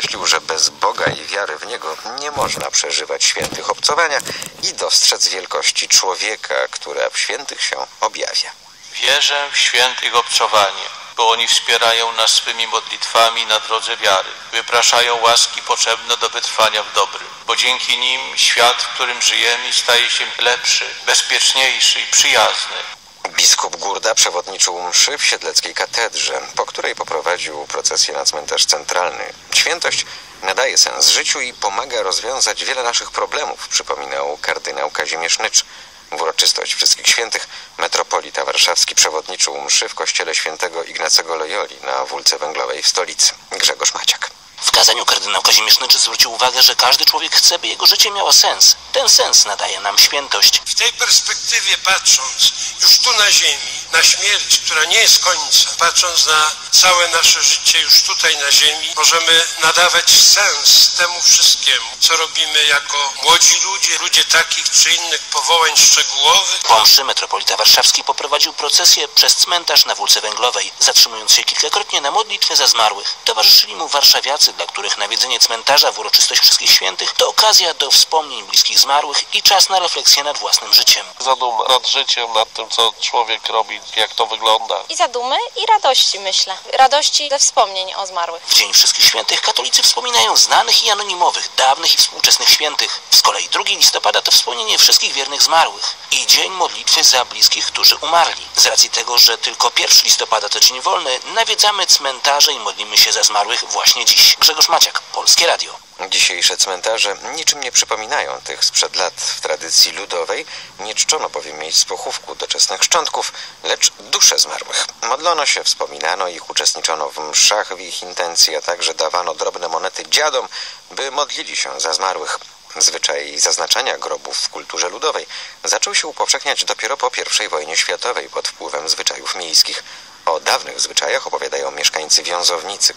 podkreślił, że bez Boga i wiary w Niego nie można przeżywać świętych obcowania i dostrzec wielkości człowieka, która w świętych się objawia. Wierzę w świętych obcowanie, bo oni wspierają nas swymi modlitwami na drodze wiary. Wypraszają łaski potrzebne do wytrwania w dobrym, bo dzięki nim świat, w którym żyjemy, staje się lepszy, bezpieczniejszy i przyjazny. Biskup Gurda przewodniczył mszy w Siedleckiej Katedrze, po której poprowadził procesję na cmentarz centralny. Świętość nadaje sens życiu i pomaga rozwiązać wiele naszych problemów, przypominał kardynał Kazimierz Nycz. W uroczystość Wszystkich Świętych metropolita warszawski przewodniczył mszy w kościele świętego Ignacego Loyoli na Wólce Węglowej w stolicy. Grzegorz Maciak. W kazaniu kardynał Kazimierz Nycz zwrócił uwagę, że każdy człowiek chce, by jego życie miało sens. Ten sens nadaje nam świętość. W tej perspektywie patrząc już tu na ziemi, na śmierć, która nie jest końcem, patrząc na całe nasze życie już tutaj na ziemi, możemy nadawać sens temu wszystkiemu, co robimy jako młodzi ludzie takich czy innych powołań szczegółowych. Po mszy metropolita warszawski poprowadził procesję przez cmentarz na Wólce Węglowej, zatrzymując się kilkakrotnie na modlitwę za zmarłych. Towarzyszyli mu warszawiacy, dla których nawiedzenie cmentarza w uroczystość Wszystkich Świętych to okazja do wspomnień bliskich zmarłych i czas na refleksję nad własnym życiem. Zadum nad życiem, nad tym, co człowiek robi, jak to wygląda. I zadumy, i radości, myślę. Radości ze wspomnień o zmarłych. W Dzień Wszystkich Świętych katolicy wspominają znanych i anonimowych, dawnych i współczesnych świętych. Z kolei 2 listopada to wspomnienie wszystkich wiernych zmarłych i dzień modlitwy za bliskich, którzy umarli. Z racji tego, że tylko 1 listopada to dzień wolny, nawiedzamy cmentarze i modlimy się za zmarłych właśnie dziś. Grzegorz Maciak, Polskie Radio. Dzisiejsze cmentarze niczym nie przypominają tych sprzed lat. W tradycji ludowej nie czczono bowiem miejsc pochówku doczesnych szczątków, lecz dusze zmarłych. Modlono się, wspominano ich, uczestniczono w mszach w ich intencji, a także dawano drobne monety dziadom, by modlili się za zmarłych. Zwyczaj zaznaczania grobów w kulturze ludowej zaczął się upowszechniać dopiero po I wojnie światowej pod wpływem zwyczajów miejskich. O dawnych zwyczajach opowiadają mieszkańcy Wiązownicy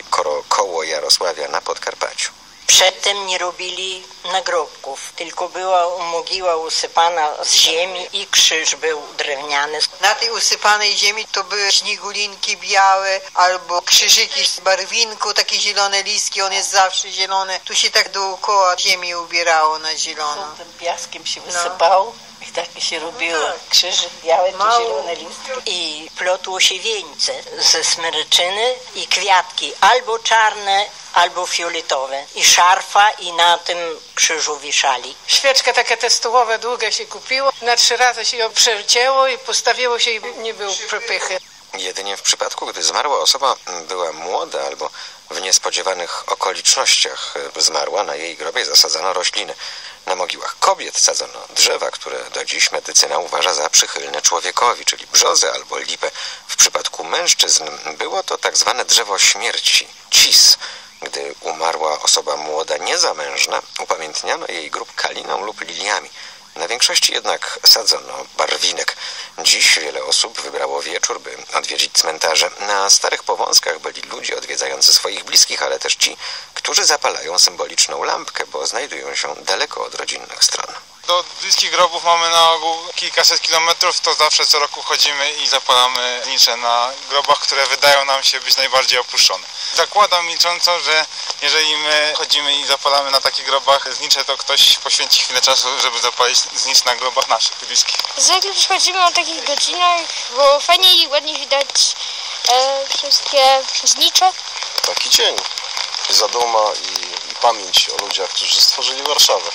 koło Jarosławia na Podkarpaciu. Przedtem nie robili nagrobków, tylko była mogiła usypana z ziemi i krzyż był drewniany. Na tej usypanej ziemi to były śnigulinki białe albo krzyżyki z barwinku, takie zielone listki, on jest zawsze zielony. Tu się tak dookoła ziemi ubierało na zielono. Tym piaskiem się wysypało. I tak się robiło. Krzyżyk białe, tu zielone listki. I plotło się wieńce ze smyryczyny i kwiatki, albo czarne, albo fioletowe. I szarfa i na tym krzyżu wiszali. Świeczkę takie testowe długie się kupiło. Na 3 razy się ją przecięło i postawiło się i nie było przepychy. Jedynie w przypadku, gdy zmarła osoba była młoda albo w niespodziewanych okolicznościach zmarła, na jej grobie zasadzano rośliny. Na mogiłach kobiet sadzono drzewa, które do dziś medycyna uważa za przychylne człowiekowi, czyli brzozę albo lipę. W przypadku mężczyzn było to tak zwane drzewo śmierci, cis. Gdy umarła osoba młoda niezamężna, upamiętniano jej grób kaliną lub liliami. Na większości jednak sadzono barwinek. Dziś wiele osób wybrało wieczór, by odwiedzić cmentarze. Na starych powązkach byli ludzie odwiedzający swoich bliskich, ale też ci, którzy zapalają symboliczną lampkę, bo znajdują się daleko od rodzinnych stron. Do bliskich grobów mamy na ogół kilkaset kilometrów, to zawsze co roku chodzimy i zapalamy znicze na grobach, które wydają nam się być najbardziej opuszczone. Zakładam milcząco, że jeżeli my chodzimy i zapalamy na takich grobach znicze, to ktoś poświęci chwilę czasu, żeby zapalić znicz na grobach naszych bliskich. Zwykle przychodzimy o takich godzinach, bo fajnie i ładnie widać wszystkie znicze. Taki dzień, zaduma i pamięć o ludziach, którzy stworzyli Warszawę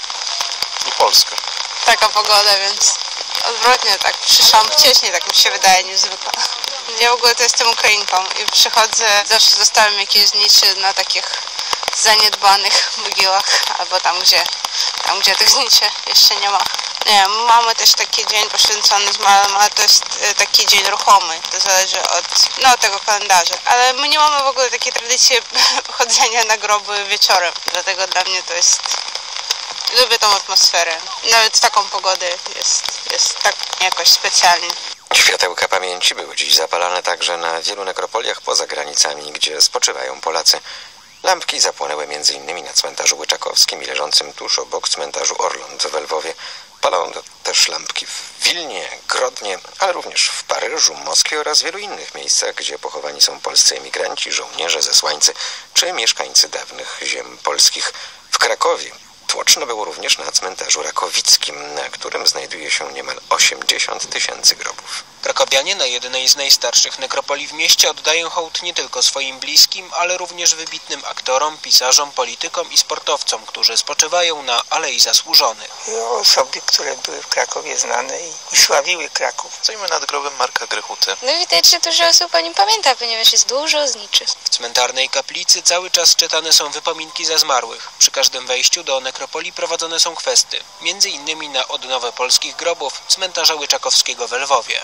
i Polskę. Taka pogoda, więc odwrotnie, tak przyszłam wcześniej, tak mi się wydaje, niezwykle. Ja w ogóle to jestem Ukrainką i przychodzę, zawsze zostawiam jakieś znicze na takich zaniedbanych mogiłach, albo tam, gdzie tych zniczy jeszcze nie ma. Nie, mamy też taki dzień poświęcony zmarłym, ale to jest taki dzień ruchomy, to zależy od tego kalendarza. Ale my nie mamy w ogóle takiej tradycji chodzenia na groby wieczorem, dlatego dla mnie to jest... Lubię tą atmosferę. Nawet w taką pogodę jest tak jakoś specjalnie. Światełka pamięci były dziś zapalane także na wielu nekropoliach poza granicami, gdzie spoczywają Polacy. Lampki zapłonęły m.in. na cmentarzu Łyczakowskim i leżącym tuż obok cmentarzu Orląt w Lwowie. Palą też lampki w Wilnie, Grodnie, ale również w Paryżu, Moskwie oraz wielu innych miejscach, gdzie pochowani są polscy emigranci, żołnierze, zesłańcy czy mieszkańcy dawnych ziem polskich. W Krakowie tłoczno było również na cmentarzu rakowickim, na którym znajduje się niemal 80 000 grobów. Krakowianie na jednej z najstarszych nekropolii w mieście oddają hołd nie tylko swoim bliskim, ale również wybitnym aktorom, pisarzom, politykom i sportowcom, którzy spoczywają na Alei Zasłużonych. Osoby, które były w Krakowie znane i sławiły Kraków. Stoimy nad grobem Marka Grechuty. No widać, że dużo osób o nim pamięta, ponieważ jest dużo zniczy. W cmentarnej kaplicy cały czas czytane są wypominki za zmarłych. Przy każdym wejściu do nekropolii prowadzone są kwesty, między innymi na odnowę polskich grobów cmentarza Łyczakowskiego w Lwowie.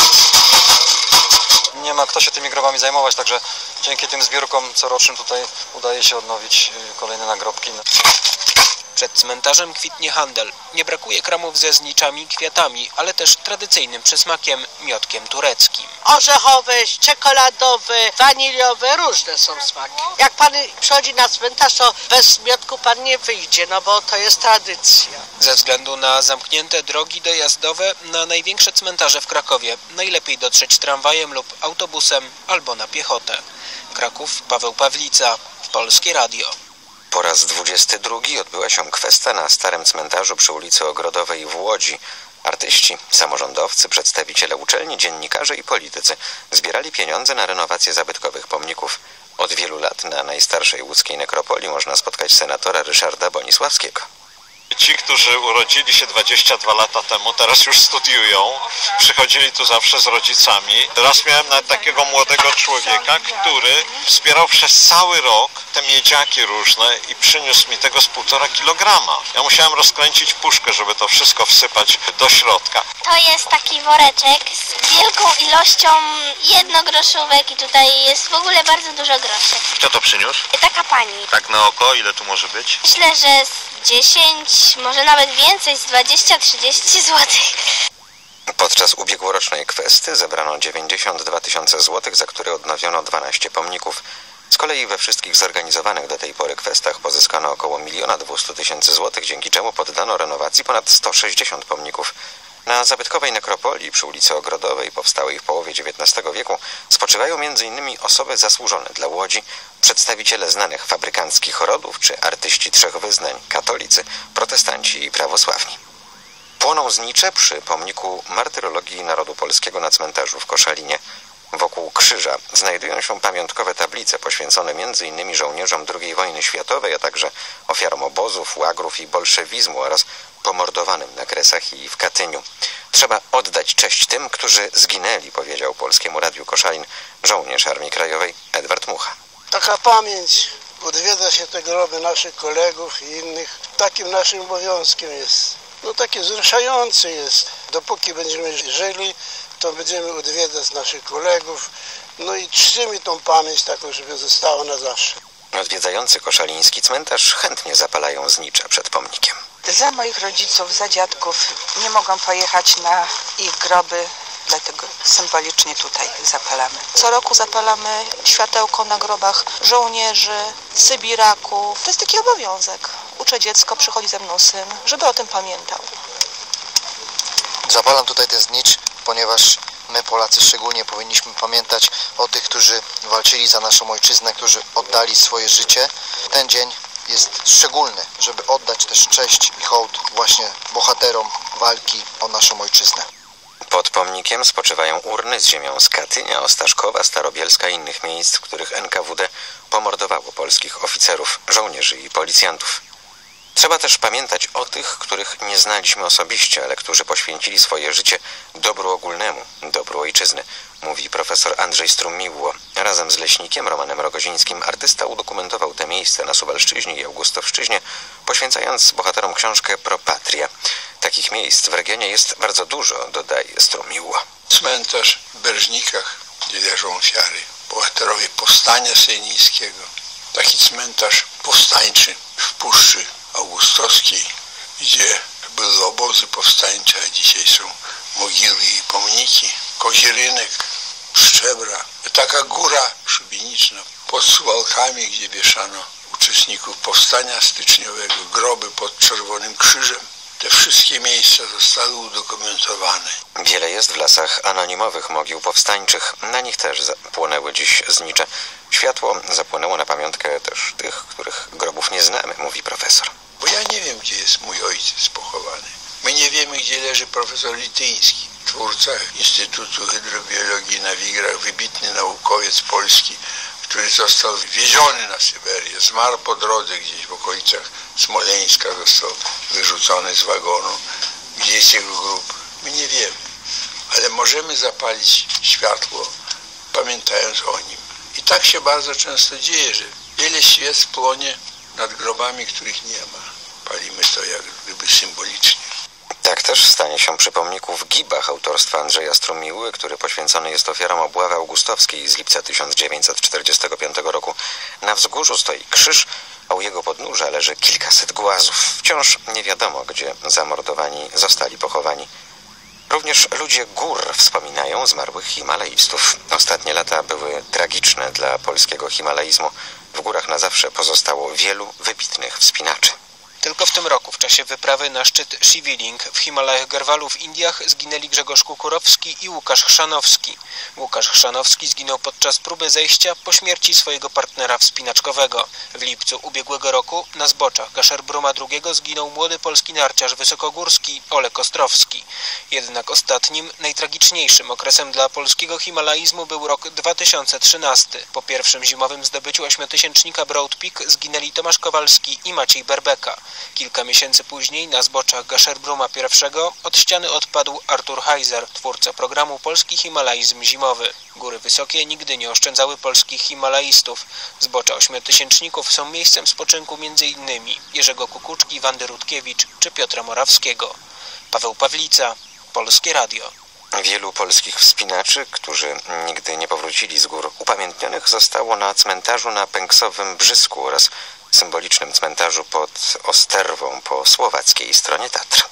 Nie ma kto się tymi grobami zajmować, także dzięki tym zbiórkom corocznym tutaj udaje się odnowić kolejne nagrobki. Przed cmentarzem kwitnie handel. Nie brakuje kramów ze zniczami, kwiatami, ale też tradycyjnym przysmakiem, miodkiem tureckim. Orzechowe, czekoladowe, waniliowe, różne są smaki. Jak pan przychodzi na cmentarz, to bez miodku pan nie wyjdzie, no bo to jest tradycja. Ze względu na zamknięte drogi dojazdowe na największe cmentarze w Krakowie najlepiej dotrzeć tramwajem lub autobusem albo na piechotę. Kraków, Paweł Pawlica, Polskie Radio. Po raz 22 odbyła się kwesta na Starym Cmentarzu przy ulicy Ogrodowej w Łodzi. Artyści, samorządowcy, przedstawiciele uczelni, dziennikarze i politycy zbierali pieniądze na renowację zabytkowych pomników. Od wielu lat na najstarszej łódzkiej nekropolii można spotkać senatora Ryszarda Bonisławskiego. Ci, którzy urodzili się 22 lata temu, teraz już studiują, przychodzili tu zawsze z rodzicami. Raz miałem nawet takiego młodego człowieka, który zbierał przez cały rok te miedziaki różne i przyniósł mi tego z 1,5 kilograma. Ja musiałem rozkręcić puszkę, żeby to wszystko wsypać do środka. To jest taki woreczek z wielką ilością jednogroszówek i tutaj jest w ogóle bardzo dużo groszy. Kto to przyniósł? Taka pani. Tak na oko, ile tu może być? Myślę, że z 10, może nawet więcej, z 20-30 zł. Podczas ubiegłorocznej kwesty zebrano 92 000 złotych, za które odnowiono 12 pomników. Z kolei we wszystkich zorganizowanych do tej pory kwestach pozyskano około 1 200 000 złotych, dzięki czemu poddano renowacji ponad 160 pomników. Na zabytkowej nekropolii przy ulicy Ogrodowej, powstałej w połowie XIX wieku, spoczywają m.in. osoby zasłużone dla Łodzi, przedstawiciele znanych fabrykanckich rodów czy artyści trzech wyznań, katolicy, protestanci i prawosławni. Płoną znicze przy pomniku martyrologii narodu polskiego na cmentarzu w Koszalinie. Wokół krzyża znajdują się pamiątkowe tablice poświęcone m.in. żołnierzom II wojny światowej, a także ofiarom obozów, łagrów i bolszewizmu oraz pomordowanym na Kresach i w Katyniu. Trzeba oddać cześć tym, którzy zginęli, powiedział Polskiemu Radiu Koszalin żołnierz Armii Krajowej Edward Mucha. Taka pamięć, odwiedza się te groby naszych kolegów i innych. Takim naszym obowiązkiem jest. No takie wzruszające jest. Dopóki będziemy żyli, to będziemy odwiedzać naszych kolegów. No i czcimy tą pamięć taką, żeby została na zawsze. Odwiedzający koszaliński cmentarz chętnie zapalają znicze przed pomnikiem. Za moich rodziców, za dziadków nie mogą pojechać na ich groby, dlatego symbolicznie tutaj zapalamy. Co roku zapalamy światełko na grobach żołnierzy, sybiraków. To jest taki obowiązek. Uczę dziecko, przychodzi ze mną syn, żeby o tym pamiętał. Zapalam tutaj ten znicz, ponieważ my Polacy szczególnie powinniśmy pamiętać o tych, którzy walczyli za naszą ojczyznę, którzy oddali swoje życie. Ten dzień jest szczególny, żeby oddać też cześć i hołd właśnie bohaterom walki o naszą ojczyznę. Pod pomnikiem spoczywają urny z ziemią z Katynia, Ostaszkowa, Starobielska i innych miejsc, w których NKWD pomordowało polskich oficerów, żołnierzy i policjantów. Trzeba też pamiętać o tych, których nie znaliśmy osobiście, ale którzy poświęcili swoje życie dobru ogólnemu, dobru ojczyzny, mówi profesor Andrzej Strumiło. Razem z leśnikiem Romanem Rogozińskim artysta udokumentował te miejsca na Suwalszczyźnie i Augustowszczyźnie, poświęcając bohaterom książkę Pro Patria. Takich miejsc w regionie jest bardzo dużo, dodaje Strumiło. Cmentarz w Berżnikach, gdzie leżą ofiary, bohaterowie powstania sejnickiego. Taki cmentarz powstańczy w Puszczy Augustowskiej, gdzie były obozy powstańcze, a dzisiaj są mogiły i pomniki. Kozi Rynek, Pszczebra. Taka góra szubieniczna pod Suwałkami, gdzie wieszano uczestników powstania styczniowego, groby pod Czerwonym Krzyżem. Te wszystkie miejsca zostały udokumentowane. Wiele jest w lasach anonimowych mogił powstańczych. Na nich też płonęły dziś znicze. Światło zapłonęło na pamiątkę też tych, których grobów nie znamy, mówi profesor. Bo ja nie wiem, gdzie jest mój ojciec pochowany. My nie wiemy, gdzie leży profesor Lityński, twórca Instytutu Hydrobiologii na Wigrach, wybitny naukowiec polski, który został wieziony na Syberię, zmarł po drodze gdzieś w okolicach Smoleńska, został wyrzucony z wagonu. Gdzie jest jego grób? My nie wiemy, ale możemy zapalić światło, pamiętając o nim. I tak się bardzo często dzieje, że wiele świec płonie nad grobami, których nie ma. Palimy to jak gdyby symbolicznie. Tak też stanie się przy pomniku w Gibach autorstwa Andrzeja Strumiły, który poświęcony jest ofiarom obławy augustowskiej z lipca 1945 roku. Na wzgórzu stoi krzyż, a u jego podnóża leży kilkaset głazów. Wciąż nie wiadomo, gdzie zamordowani zostali pochowani. Również ludzie gór wspominają zmarłych himalaistów. Ostatnie lata były tragiczne dla polskiego himalaizmu. W górach na zawsze pozostało wielu wybitnych wspinaczy. Tylko w tym roku, w czasie wyprawy na szczyt Shiviling w Himalajach Garhwalu w Indiach, zginęli Grzegorz Kukurowski i Łukasz Chrzanowski. Łukasz Chrzanowski zginął podczas próby zejścia po śmierci swojego partnera wspinaczkowego. W lipcu ubiegłego roku na zboczach Gasherbrum II zginął młody polski narciarz wysokogórski Olek Ostrowski. Jednak ostatnim, najtragiczniejszym okresem dla polskiego himalaizmu był rok 2013. Po pierwszym zimowym zdobyciu ośmiotysięcznika Broad Peak zginęli Tomasz Kowalski i Maciej Berbeka. Kilka miesięcy później na zboczach Gasherbruma I od ściany odpadł Artur Heiser, twórca programu Polski Himalaizm Zimowy. Góry wysokie nigdy nie oszczędzały polskich himalaistów. Zbocza ośmiotysięczników są miejscem spoczynku m.in. Jerzego Kukuczki, Wandy Rutkiewicz czy Piotra Morawskiego. Paweł Pawlica, Polskie Radio. Wielu polskich wspinaczy, którzy nigdy nie powrócili z gór, upamiętnionych zostało na cmentarzu na Pęksowym Brzysku oraz symbolicznym cmentarzu pod Osterwą po słowackiej stronie Tatr.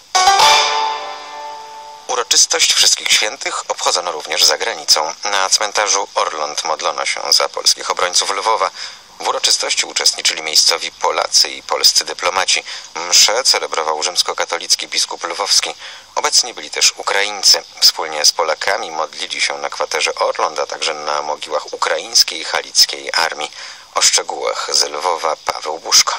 Uroczystość Wszystkich Świętych obchodzono również za granicą. Na cmentarzu Orląt modlono się za polskich obrońców Lwowa. W uroczystości uczestniczyli miejscowi Polacy i polscy dyplomaci. Mszę celebrował rzymskokatolicki biskup lwowski. Obecni byli też Ukraińcy. Wspólnie z Polakami modlili się na kwaterze Orląt, a także na mogiłach ukraińskiej i halickiej armii. O szczegółach z Lwowa Paweł Buszko.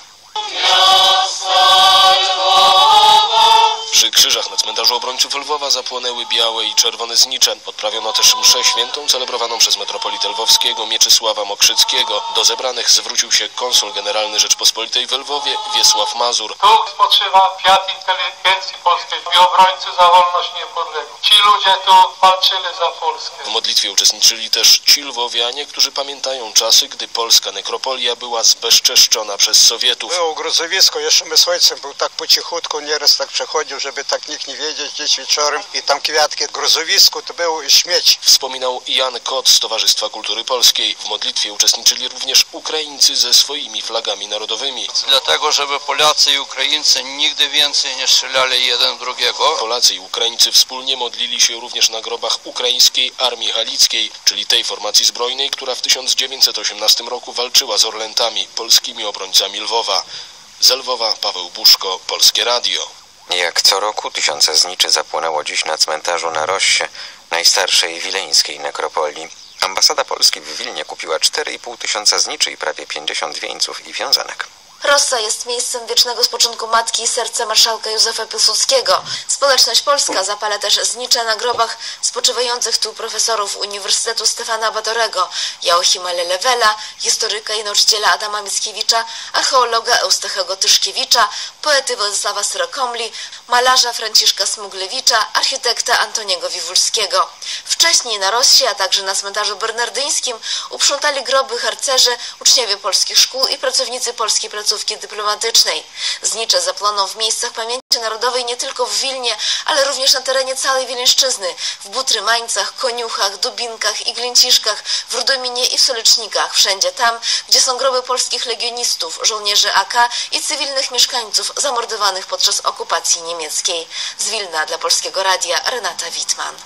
Przy krzyżach na cmentarzu obrońców Lwowa zapłonęły białe i czerwone znicze. Odprawiono też mszę świętą celebrowaną przez metropolitę lwowskiego Mieczysława Mokrzyckiego. Do zebranych zwrócił się konsul generalny Rzeczpospolitej w Lwowie Wiesław Mazur. Tu spoczywa kwiat inteligencji polskiej i obrońcy za wolność i niepodległość. Ci ludzie tu walczyli za Polskę. W modlitwie uczestniczyli też ci lwowianie, którzy pamiętają czasy, gdy polska nekropolia była zbezczeszczona przez Sowietów. Było grozowisko, jeszcze my z ojcem był tak po cichutku, nieraz tak przechodził, żeby tak nikt nie wiedzieć, gdzieś wieczorem i tam kwiatki. Grozowisko to był śmieć. Wspominał Jan Kot z Towarzystwa Kultury Polskiej. W modlitwie uczestniczyli również Ukraińcy ze swoimi flagami narodowymi. Dlatego, żeby Polacy i Ukraińcy nigdy więcej nie strzelali jeden w drugiego. Polacy i Ukraińcy wspólnie modlili się również na grobach Ukraińskiej Armii Halickiej, czyli tej formacji zbrojnej, która w 1918 roku walczyła z Orlętami, polskimi obrońcami Lwowa. Z Lwowa Paweł Buszko, Polskie Radio. Jak co roku tysiące zniczy zapłonęło dziś na cmentarzu na Rossie, najstarszej wileńskiej nekropolii. Ambasada Polski w Wilnie kupiła 4,5 tysiąca zniczy i prawie 50 wieńców i wiązanek. Rossa jest miejscem wiecznego spoczynku matki i serca marszałka Józefa Piłsudskiego. Społeczność polska zapala też znicze na grobach spoczywających tu profesorów Uniwersytetu Stefana Batorego, Joachima Lelewela, historyka i nauczyciela Adama Mickiewicza, archeologa Eustachego Tyszkiewicza, poety Władysława Syrokomli, malarza Franciszka Smuglewicza, architekta Antoniego Wiwulskiego. Wcześniej na Rossie, a także na cmentarzu bernardyńskim uprzątali groby harcerze, uczniowie polskich szkół i pracownicy polskiej placówki dyplomatycznej. Znicze zaploną w miejscach pamięci narodowej nie tylko w Wilnie, ale również na terenie całej Wileńszczyzny, w Butrymańcach, Koniuchach, Dubinkach i Glinciszkach, w Rudominie i w Solecznikach, wszędzie tam, gdzie są groby polskich legionistów, żołnierzy AK i cywilnych mieszkańców zamordowanych podczas okupacji niemieckiej. Z Wilna dla Polskiego Radia Renata Wittmann.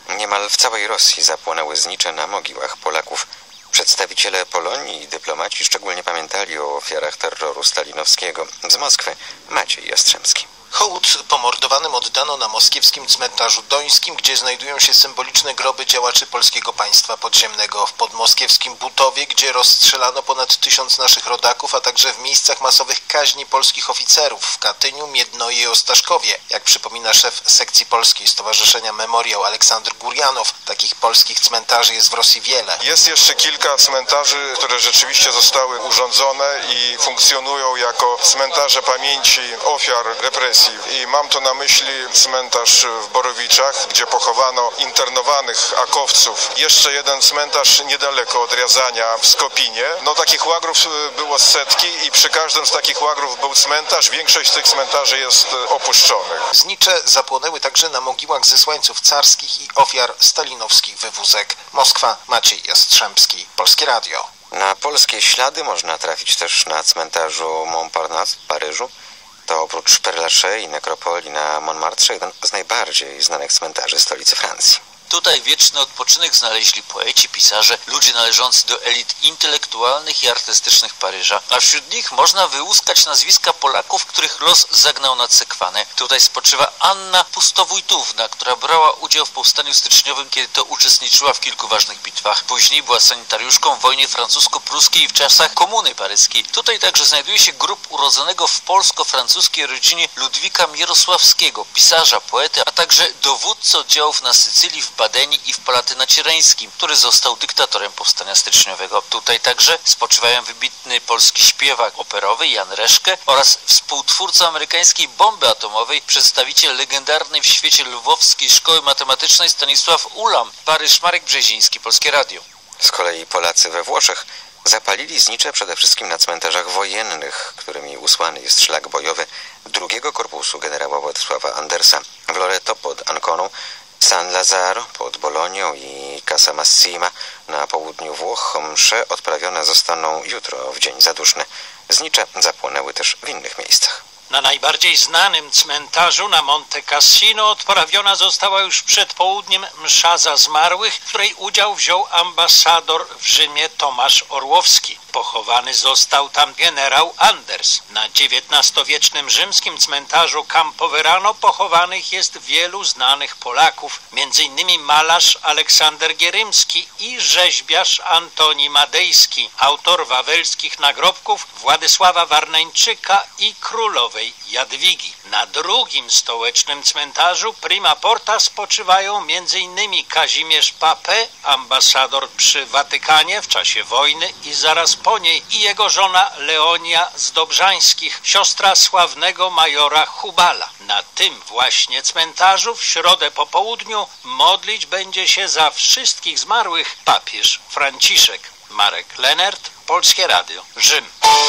Niemal w całej Rosji zapłonęły znicze na mogiłach Polaków. Przedstawiciele Polonii i dyplomaci szczególnie pamiętali o ofiarach terroru stalinowskiego. Z Moskwy Maciej Jastrzębski. Hołd pomordowanym oddano na moskiewskim cmentarzu Dońskim, gdzie znajdują się symboliczne groby działaczy polskiego państwa podziemnego. W podmoskiewskim Butowie, gdzie rozstrzelano ponad 1000 naszych rodaków, a także w miejscach masowych kaźni polskich oficerów w Katyniu, Miednoje i Ostaszkowie. Jak przypomina szef sekcji polskiej Stowarzyszenia Memoriał Aleksandr Gurjanow, takich polskich cmentarzy jest w Rosji wiele. Jest jeszcze kilka cmentarzy, które rzeczywiście zostały urządzone i funkcjonują jako cmentarze pamięci ofiar represji. I mam tu na myśli cmentarz w Borowiczach, gdzie pochowano internowanych akowców. Jeszcze jeden cmentarz niedaleko od Riazania w Skopinie. No takich łagrów było setki i przy każdym z takich łagrów był cmentarz. Większość z tych cmentarzy jest opuszczonych. Znicze zapłonęły także na mogiłach zesłańców carskich i ofiar stalinowskich wywózek. Moskwa, Maciej Jastrzębski, Polskie Radio. Na polskie ślady można trafić też na cmentarzu Montparnasse w Paryżu. To oprócz Père Lachaise i nekropolii na Montmartre jeden z najbardziej znanych cmentarzy stolicy Francji. Tutaj wieczny odpoczynek znaleźli poeci, pisarze, ludzie należący do elit intelektualnych i artystycznych Paryża, a wśród nich można wyłuskać nazwiska Polaków, których los zagnał nad Sekwanę. Tutaj spoczywa Anna Pustowójtówna, która brała udział w powstaniu styczniowym, kiedy to uczestniczyła w kilku ważnych bitwach. Później była sanitariuszką w wojnie francusko-pruskiej w czasach Komuny Paryskiej. Tutaj także znajduje się grób urodzonego w polsko-francuskiej rodzinie Ludwika Mierosławskiego, pisarza, poety, a także dowódcy oddziałów na Sycylii, w Badenii i w Palatynacie-Reńskim, który został dyktatorem powstania styczniowego. Tutaj także spoczywają wybitny polski śpiewak operowy Jan Reszke oraz współtwórca amerykańskiej bomby atomowej, przedstawiciel legendarnej w świecie lwowskiej szkoły matematycznej Stanisław Ulam. Paryż, Marek Brzeziński, Polskie Radio. Z kolei Polacy we Włoszech zapalili znicze przede wszystkim na cmentarzach wojennych, którymi usłany jest szlak bojowy II Korpusu generała Władysława Andersa. W Loreto pod Anconą, San Lazzaro pod Bolonią i Casa Massima na południu Włoch msze odprawione zostaną jutro w dzień zaduszny. Znicze zapłonęły też w innych miejscach. Na najbardziej znanym cmentarzu na Monte Cassino odprawiona została już przed południem msza za zmarłych, w której udział wziął ambasador w Rzymie Tomasz Orłowski. Pochowany został tam generał Anders. Na XIX-wiecznym rzymskim cmentarzu Campoverano pochowanych jest wielu znanych Polaków, m.in. malarz Aleksander Gierymski i rzeźbiarz Antoni Madejski, autor wawelskich nagrobków Władysława Warneńczyka i królowej Jadwigi. Na drugim stołecznym cmentarzu prima porta spoczywają m.in. Kazimierz Papę, ambasador przy Watykanie w czasie wojny i zaraz po niej, i jego żona Leonia z Dobrzańskich, siostra sławnego majora Hubala. Na tym właśnie cmentarzu w środę po południu modlić będzie się za wszystkich zmarłych papież Franciszek. Marek Lenert, Polskie Radio, Rzym.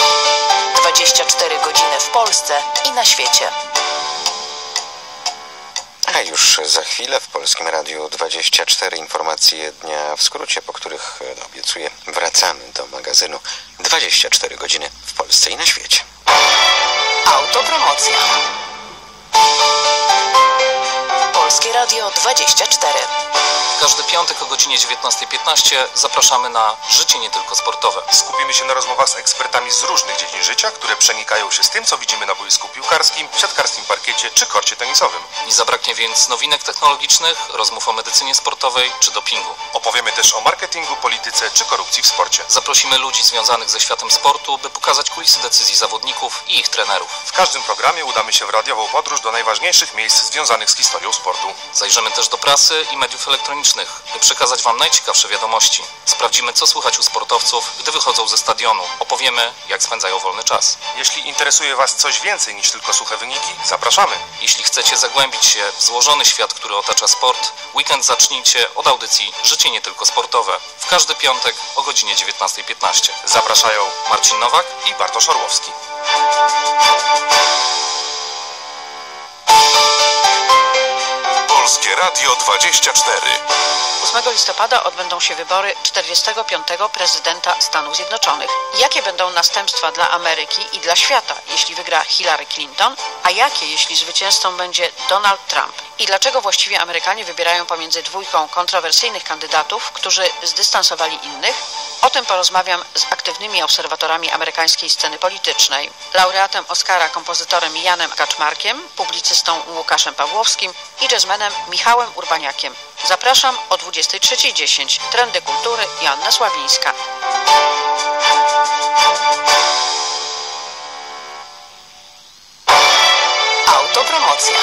24 godziny w Polsce i na świecie. A już za chwilę w Polskim Radiu 24 informacje dnia w skrócie, po których obiecuję wracamy do magazynu 24 godziny w Polsce i na świecie. Autopromocja. Polskie Radio 24. Każdy piątek o godzinie 19:15 zapraszamy na Życie nie tylko sportowe. Skupimy się na rozmowach z ekspertami z różnych dziedzin życia, które przenikają się z tym, co widzimy na boisku piłkarskim, siatkarskim parkiecie czy korcie tenisowym. Nie zabraknie więc nowinek technologicznych, rozmów o medycynie sportowej czy dopingu. Opowiemy też o marketingu, polityce czy korupcji w sporcie. Zaprosimy ludzi związanych ze światem sportu, by pokazać kulisy decyzji zawodników i ich trenerów. W każdym programie udamy się w radiową podróż do najważniejszych miejsc związanych z historią sportu. Zajrzymy też do prasy i mediów elektronicznych, by przekazać Wam najciekawsze wiadomości. Sprawdzimy, co słychać u sportowców, gdy wychodzą ze stadionu. Opowiemy, jak spędzają wolny czas. Jeśli interesuje Was coś więcej niż tylko suche wyniki, zapraszamy. Jeśli chcecie zagłębić się w złożony świat, który otacza sport, weekend zacznijcie od audycji Życie nie tylko sportowe. W każdy piątek o godzinie 19:15. Zapraszają Marcin Nowak i Bartosz Orłowski. Polskie Radio 24. 8 listopada odbędą się wybory 45. prezydenta Stanów Zjednoczonych. Jakie będą następstwa dla Ameryki i dla świata, jeśli wygra Hillary Clinton, a jakie, jeśli zwycięzcą będzie Donald Trump? I dlaczego właściwie Amerykanie wybierają pomiędzy dwójką kontrowersyjnych kandydatów, którzy zdystansowali innych? O tym porozmawiam z aktywnymi obserwatorami amerykańskiej sceny politycznej. Laureatem Oscara, kompozytorem Janem Kaczmarkiem, publicystą Łukaszem Pawłowskim i jazzmenem Michałem Urbaniakiem. Zapraszam o 23:10. Trendy kultury, Joanna Sławińska. Autopromocja.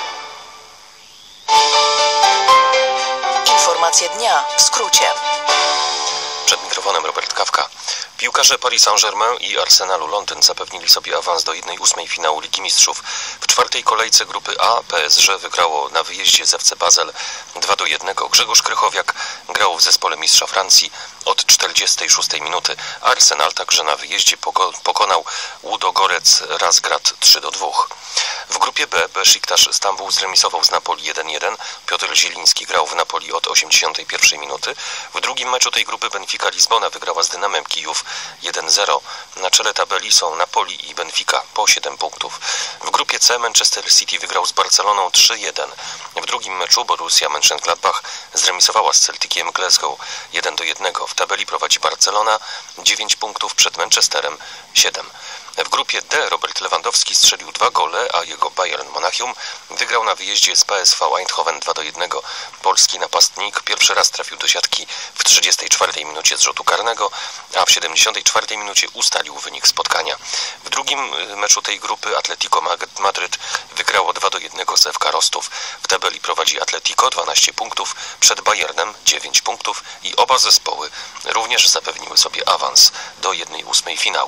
Informacje dnia w skrócie. Przed mikrofonem Robert Kawka. Piłkarze Paris Saint-Germain i Arsenalu Londyn zapewnili sobie awans do 1/8 finału Ligi Mistrzów. W czwartej kolejce grupy A PSG wygrało na wyjeździe z FC Basel 2-1. Grzegorz Krychowiak grał w zespole mistrza Francji od 46 minuty. Arsenal także na wyjeździe pokonał Łudogorec Razgrad 3-2. W grupie B Beşiktaş Stambuł zremisował z Napoli 1-1. Piotr Zieliński grał w Napoli od 81 minuty. W drugim meczu tej grupy Benfica Lizbona wygrała z Dynamem Kijów 1-0. Na czele tabeli są Napoli i Benfica po 7 punktów. W grupie C Manchester City wygrał z Barceloną 3-1. W drugim meczu Borussia Mönchengladbach zremisowała z Celticiem Glasgow 1-1. W tabeli prowadzi Barcelona 9 punktów, przed Manchesterem 7. W grupie D Robert Lewandowski strzelił 2 gole, a jego Bayern Monachium wygrał na wyjeździe z PSV Eindhoven 2-1. Polski napastnik pierwszy raz trafił do siatki w 34 minucie z rzutu karnego, a w 74 minucie ustalił wynik spotkania. W drugim meczu tej grupy Atletico Madryt wygrało 2-1 z FK Rostów. W tabeli prowadzi Atletico 12 punktów, przed Bayernem 9 punktów i oba zespoły również zapewniły sobie awans do 1/8 finału.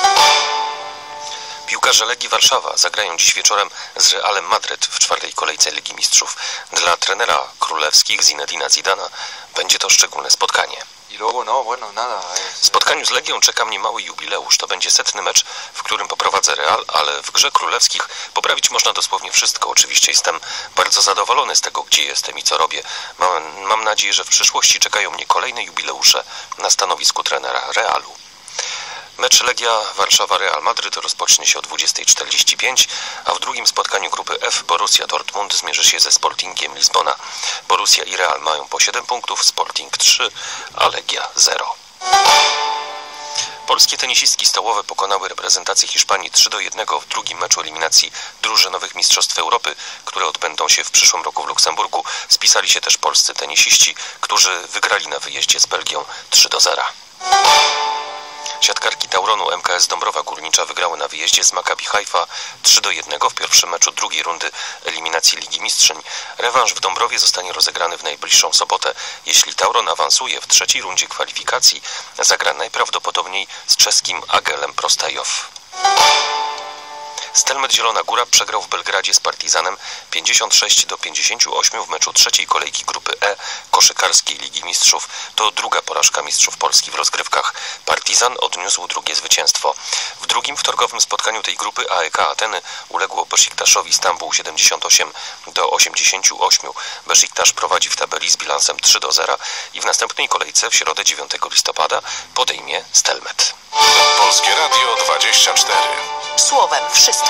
Piłkarze Legii Warszawa zagrają dziś wieczorem z Realem Madryt w czwartej kolejce Ligi Mistrzów. Dla trenera królewskich Zinedina Zidana będzie to szczególne spotkanie. W spotkaniu z Legią czeka mnie mały jubileusz. To będzie 100. mecz, w którym poprowadzę Real, ale w grze królewskich poprawić można dosłownie wszystko. Oczywiście jestem bardzo zadowolony z tego, gdzie jestem i co robię. Mam nadzieję, że w przyszłości czekają mnie kolejne jubileusze na stanowisku trenera Realu. Mecz Legia Warszawa-Real Madryt rozpocznie się o 20:45, a w drugim spotkaniu grupy F Borussia Dortmund zmierzy się ze Sportingiem Lizbona. Borussia i Real mają po 7 punktów, Sporting 3, a Legia 0. Polskie tenisistki stołowe pokonały reprezentację Hiszpanii 3-1 w drugim meczu eliminacji drużynowych Mistrzostw Europy, które odbędą się w przyszłym roku w Luksemburgu. Spisali się też polscy tenisiści, którzy wygrali na wyjeździe z Belgią 3-0. Siatkarki Tauronu MKS Dąbrowa Górnicza wygrały na wyjeździe z Maccabi Haifa 3-1 w pierwszym meczu drugiej rundy eliminacji Ligi Mistrzyń. Rewanż w Dąbrowie zostanie rozegrany w najbliższą sobotę. Jeśli Tauron awansuje w trzeciej rundzie kwalifikacji, zagra najprawdopodobniej z czeskim Agelem Prostajow. Stelmet Zielona Góra przegrał w Belgradzie z Partizanem 56-58 w meczu trzeciej kolejki grupy E koszykarskiej Ligi Mistrzów. To druga porażka mistrzów Polski w rozgrywkach. Partizan odniósł drugie zwycięstwo. W drugim wtorkowym spotkaniu tej grupy AEK Ateny uległo Beşiktaszowi Stambuł 78-88. Beşiktasz prowadzi w tabeli z bilansem 3-0 i w następnej kolejce w środę 9 listopada podejmie Stelmet. Polskie Radio 24. Słowem wszystko.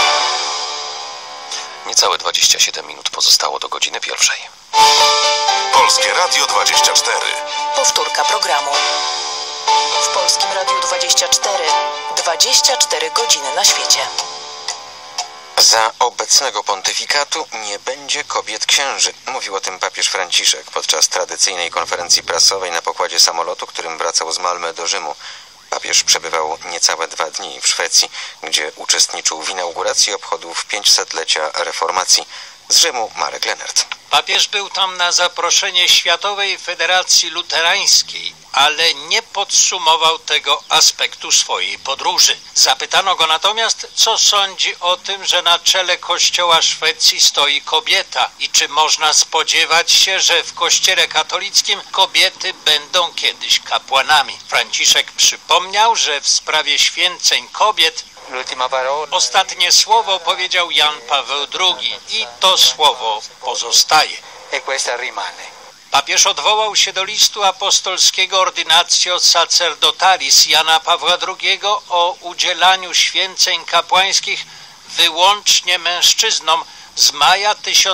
Niecałe 27 minut pozostało do godziny 1. Polskie Radio 24. Powtórka programu. W Polskim Radiu 24. 24 godziny na świecie. Za obecnego pontyfikatu nie będzie kobiet księży. Mówił o tym papież Franciszek podczas tradycyjnej konferencji prasowej na pokładzie samolotu, którym wracał z Malmö do Rzymu. Papież przebywał niecałe 2 dni w Szwecji, gdzie uczestniczył w inauguracji obchodów 500-lecia reformacji. Z Rzymu Marek Lenert. Papież był tam na zaproszenie Światowej Federacji Luterańskiej, ale nie podsumował tego aspektu swojej podróży. Zapytano go natomiast, co sądzi o tym, że na czele Kościoła Szwecji stoi kobieta i czy można spodziewać się, że w Kościele katolickim kobiety będą kiedyś kapłanami. Franciszek przypomniał, że w sprawie święceń kobiet Ostatnie słowo powiedział Jan Paweł II i to słowo pozostaje. Papież odwołał się do listu apostolskiego Ordinatio Sacerdotalis Jana Pawła II o udzielaniu święceń kapłańskich wyłącznie mężczyznom z maja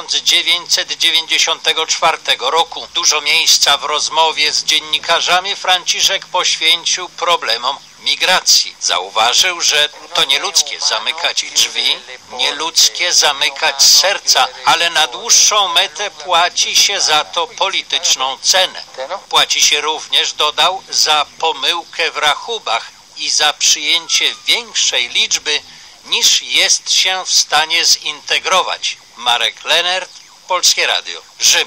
1994 roku. Dużo miejsca w rozmowie z dziennikarzami Franciszek poświęcił problemom migracji. Zauważył, że to nieludzkie zamykać drzwi, nieludzkie zamykać serca, ale na dłuższą metę płaci się za to polityczną cenę. Płaci się również, dodał, za pomyłkę w rachubach i za przyjęcie większej liczby niż jest się w stanie zintegrować. Marek Lenert, Polskie Radio, Rzym.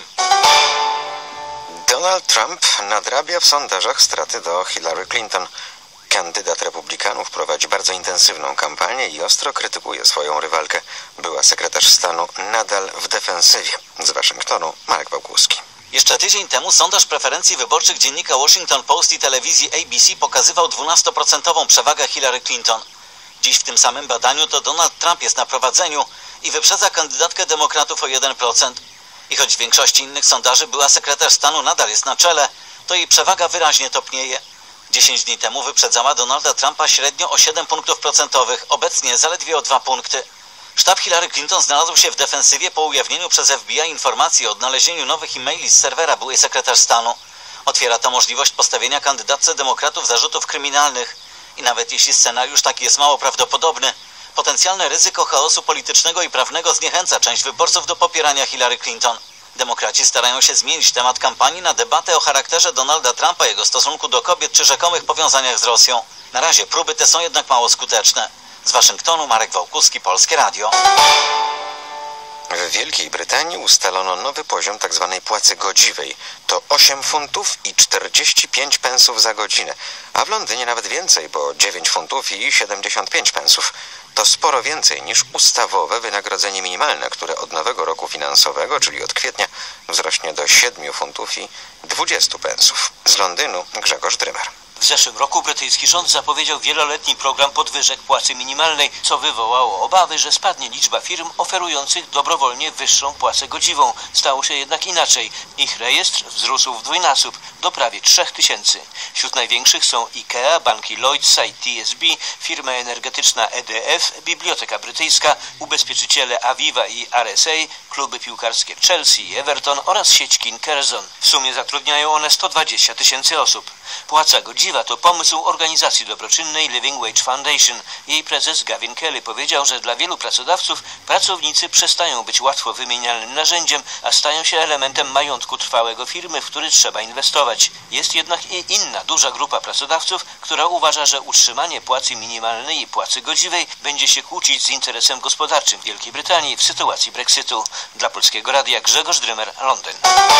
Donald Trump nadrabia w sondażach straty do Hillary Clinton. Kandydat republikanów prowadzi bardzo intensywną kampanię i ostro krytykuje swoją rywalkę. Była sekretarz stanu nadal w defensywie. Z Waszyngtonu Marek Wałkuski. Jeszcze tydzień temu sondaż preferencji wyborczych dziennika Washington Post i telewizji ABC pokazywał 12% przewagę Hillary Clinton. Dziś w tym samym badaniu to Donald Trump jest na prowadzeniu i wyprzedza kandydatkę demokratów o 1%. I choć w większości innych sondaży była sekretarz stanu nadal jest na czele, to jej przewaga wyraźnie topnieje. 10 dni temu wyprzedzała Donalda Trumpa średnio o 7 punktów procentowych, obecnie zaledwie o 2 punkty. Sztab Hillary Clinton znalazł się w defensywie po ujawnieniu przez FBI informacji o odnalezieniu nowych e-maili z serwera byłej sekretarz stanu. Otwiera to możliwość postawienia kandydatce demokratów zarzutów kryminalnych. I nawet jeśli scenariusz taki jest mało prawdopodobny, potencjalne ryzyko chaosu politycznego i prawnego zniechęca część wyborców do popierania Hillary Clinton. Demokraci starają się zmienić temat kampanii na debatę o charakterze Donalda Trumpa, jego stosunku do kobiet czy rzekomych powiązaniach z Rosją. Na razie próby te są jednak mało skuteczne. Z Waszyngtonu Marek Wałkuski, Polskie Radio. W Wielkiej Brytanii ustalono nowy poziom tzw. płacy godziwej. To 8 funtów i 45 pensów za godzinę, a w Londynie nawet więcej, bo 9 funtów i 75 pensów. To sporo więcej niż ustawowe wynagrodzenie minimalne, które od nowego roku finansowego, czyli od kwietnia, wzrośnie do 7 funtów i 20 pensów. Z Londynu Grzegorz Drymer. W zeszłym roku brytyjski rząd zapowiedział wieloletni program podwyżek płacy minimalnej, co wywołało obawy, że spadnie liczba firm oferujących dobrowolnie wyższą płacę godziwą. Stało się jednak inaczej. Ich rejestr wzrósł w dwójnasób do prawie 3000. Wśród największych są IKEA, banki Lloyds i TSB, firma energetyczna EDF, Biblioteka Brytyjska, ubezpieczyciele Aviva i RSA, kluby piłkarskie Chelsea i Everton oraz sieć kin Curzon. W sumie zatrudniają one 120 000 osób. Płaca godziwa to pomysł organizacji dobroczynnej Living Wage Foundation. Jej prezes Gavin Kelly powiedział, że dla wielu pracodawców pracownicy przestają być łatwo wymienialnym narzędziem, a stają się elementem majątku trwałego firmy, w który trzeba inwestować. Jest jednak i inna duża grupa pracodawców, która uważa, że utrzymanie płacy minimalnej i płacy godziwej będzie się kłócić z interesem gospodarczym Wielkiej Brytanii w sytuacji Brexitu. Dla Polskiego Radia Grzegorz Drymer, Londyn.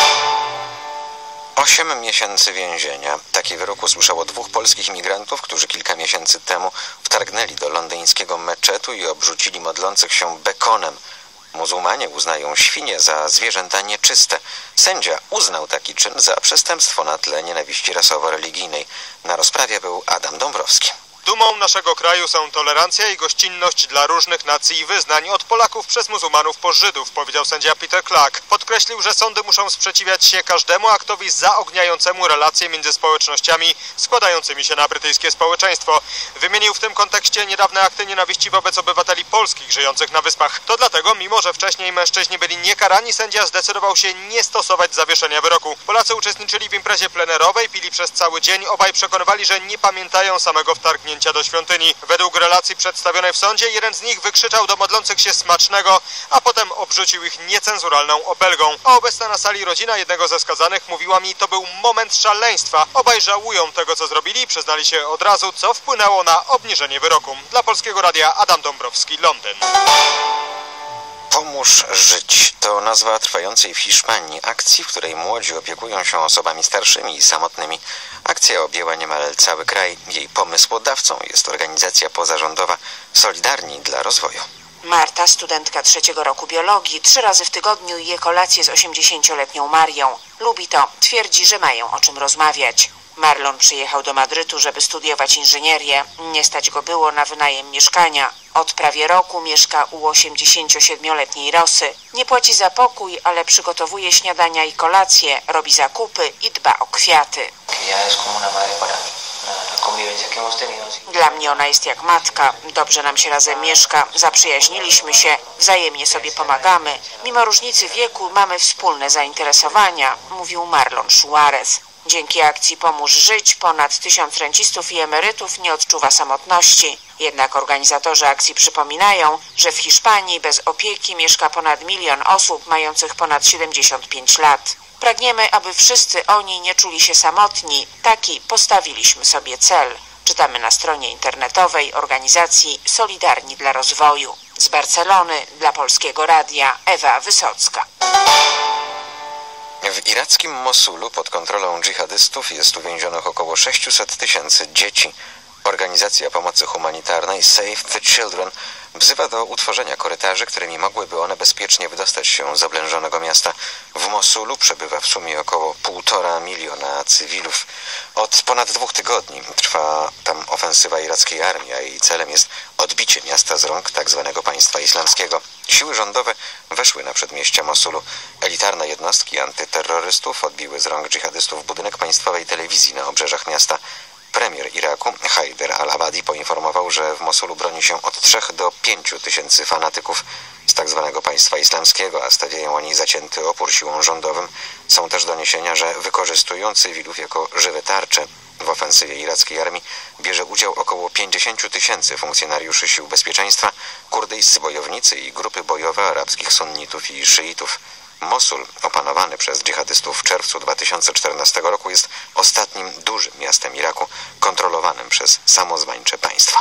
8 miesięcy więzienia. Taki wyrok usłyszało 2 polskich imigrantów, którzy kilka miesięcy temu wtargnęli do londyńskiego meczetu i obrzucili modlących się bekonem. Muzułmanie uznają świnie za zwierzęta nieczyste. Sędzia uznał taki czyn za przestępstwo na tle nienawiści rasowo-religijnej. Na rozprawie był Adam Dąbrowski. Dumą naszego kraju są tolerancja i gościnność dla różnych nacji i wyznań, od Polaków przez muzułmanów po Żydów, powiedział sędzia Peter Clark. Podkreślił, że sądy muszą sprzeciwiać się każdemu aktowi zaogniającemu relacje między społecznościami składającymi się na brytyjskie społeczeństwo. Wymienił w tym kontekście niedawne akty nienawiści wobec obywateli polskich żyjących na Wyspach. To dlatego, mimo że wcześniej mężczyźni byli niekarani, sędzia zdecydował się nie stosować zawieszenia wyroku. Polacy uczestniczyli w imprezie plenerowej, pili przez cały dzień. Obaj przekonywali, że nie pamiętają samego wtargnięcia do świątyni. Według relacji przedstawionej w sądzie jeden z nich wykrzyczał do modlących się smacznego, a potem obrzucił ich niecenzuralną obelgą. A obecna na sali rodzina jednego ze skazanych mówiła mi, to był moment szaleństwa. Obaj żałują tego, co zrobili i przyznali się od razu, co wpłynęło na obniżenie wyroku. Dla Polskiego Radia Adam Dąbrowski, Londyn. Pomóż żyć to nazwa trwającej w Hiszpanii akcji, w której młodzi opiekują się osobami starszymi i samotnymi. Akcja objęła niemal cały kraj. Jej pomysłodawcą jest organizacja pozarządowa Solidarni dla Rozwoju. Marta, studentka 3. roku biologii, 3 razy w tygodniu je kolację z 80-letnią Marią. Lubi to. Twierdzi, że mają o czym rozmawiać. Marlon przyjechał do Madrytu, żeby studiować inżynierię. Nie stać go było na wynajem mieszkania. Od prawie roku mieszka u 87-letniej Rosy. Nie płaci za pokój, ale przygotowuje śniadania i kolacje, robi zakupy i dba o kwiaty. Dla mnie ona jest jak matka. Dobrze nam się razem mieszka, zaprzyjaźniliśmy się, wzajemnie sobie pomagamy. Mimo różnicy wieku mamy wspólne zainteresowania, mówił Marlon Suarez. Dzięki akcji Pomóż Żyć ponad 1000 rencistów i emerytów nie odczuwa samotności. Jednak organizatorzy akcji przypominają, że w Hiszpanii bez opieki mieszka ponad 1 milion osób mających ponad 75 lat. Pragniemy, aby wszyscy oni nie czuli się samotni. Taki postawiliśmy sobie cel. Czytamy na stronie internetowej organizacji Solidarni dla Rozwoju. Z Barcelony dla Polskiego Radia Ewa Wysocka. W irackim Mosulu pod kontrolą dżihadystów jest uwięzionych około 600 000 dzieci. Organizacja pomocy humanitarnej Save the Children wzywa do utworzenia korytarzy, którymi mogłyby one bezpiecznie wydostać się z oblężonego miasta. W Mosulu przebywa w sumie około 1,5 miliona cywilów. Od ponad 2 tygodni trwa tam ofensywa irackiej armii, a jej celem jest odbicie miasta z rąk tzw. państwa islamskiego. Siły rządowe weszły na przedmieścia Mosulu. Elitarne jednostki antyterrorystów odbiły z rąk dżihadystów budynek państwowej telewizji na obrzeżach miasta. Premier Iraku Haider al-Abadi poinformował, że w Mosulu broni się od 3 do 5 tysięcy fanatyków z tzw. państwa islamskiego, a stawiają oni zacięty opór siłom rządowym. Są też doniesienia, że wykorzystują cywilów jako żywe tarcze. W ofensywie irackiej armii bierze udział około 50 000 funkcjonariuszy sił bezpieczeństwa, kurdyjscy bojownicy i grupy bojowe arabskich sunnitów i szyitów. Mosul, opanowany przez dżihadystów w czerwcu 2014 roku, jest ostatnim dużym miastem Iraku kontrolowanym przez samozwańcze państwa.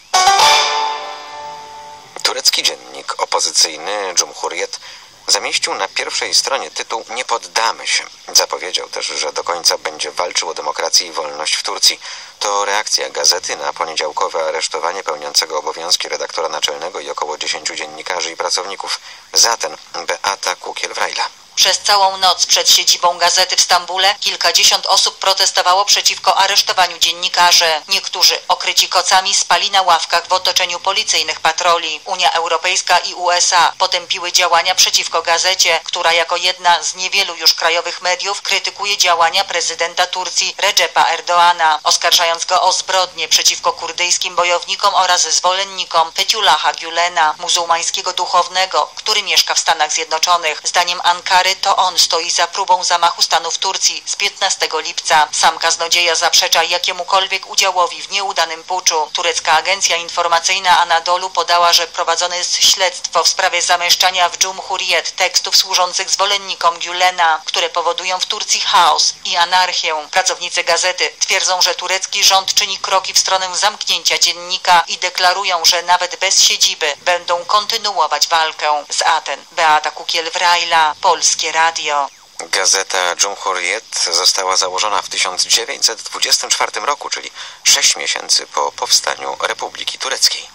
Turecki dziennik opozycyjny Cumhuriyet zamieścił na pierwszej stronie tytuł "Nie poddamy się". Zapowiedział też, że do końca będzie walczył o demokrację i wolność w Turcji. To reakcja gazety na poniedziałkowe aresztowanie pełniącego obowiązki redaktora naczelnego i około 10 dziennikarzy i pracowników. Za ten Beata Kukiel-Wrajla. Przez całą noc przed siedzibą gazety w Stambule kilkadziesiąt osób protestowało przeciwko aresztowaniu dziennikarzy. Niektórzy, okryci kocami, spali na ławkach w otoczeniu policyjnych patroli. Unia Europejska i USA potępiły działania przeciwko gazecie, która jako jedna z niewielu już krajowych mediów krytykuje działania prezydenta Turcji Recepa Erdoğana, oskarżając go o zbrodnie przeciwko kurdyjskim bojownikom oraz zwolennikom Fethullaha Gülena, muzułmańskiego duchownego, który mieszka w Stanach Zjednoczonych. Zdaniem Ankary to on stoi za próbą zamachu stanu w Turcji z 15 lipca. Sam kaznodzieja zaprzecza jakiemukolwiek udziałowi w nieudanym puczu. Turecka agencja informacyjna Anadolu podała, że prowadzone jest śledztwo w sprawie zamieszczania w Cumhuriyet tekstów służących zwolennikom Gülena, które powodują w Turcji chaos i anarchię. Pracownicy gazety twierdzą, że turecki rząd czyni kroki w stronę zamknięcia dziennika i deklarują, że nawet bez siedziby będą kontynuować walkę. Z Aten Beata Kukiel-Wrajla, Polskie Radio. Gazeta Cumhuriyet została założona w 1924 roku, czyli 6 miesięcy po powstaniu Republiki Tureckiej.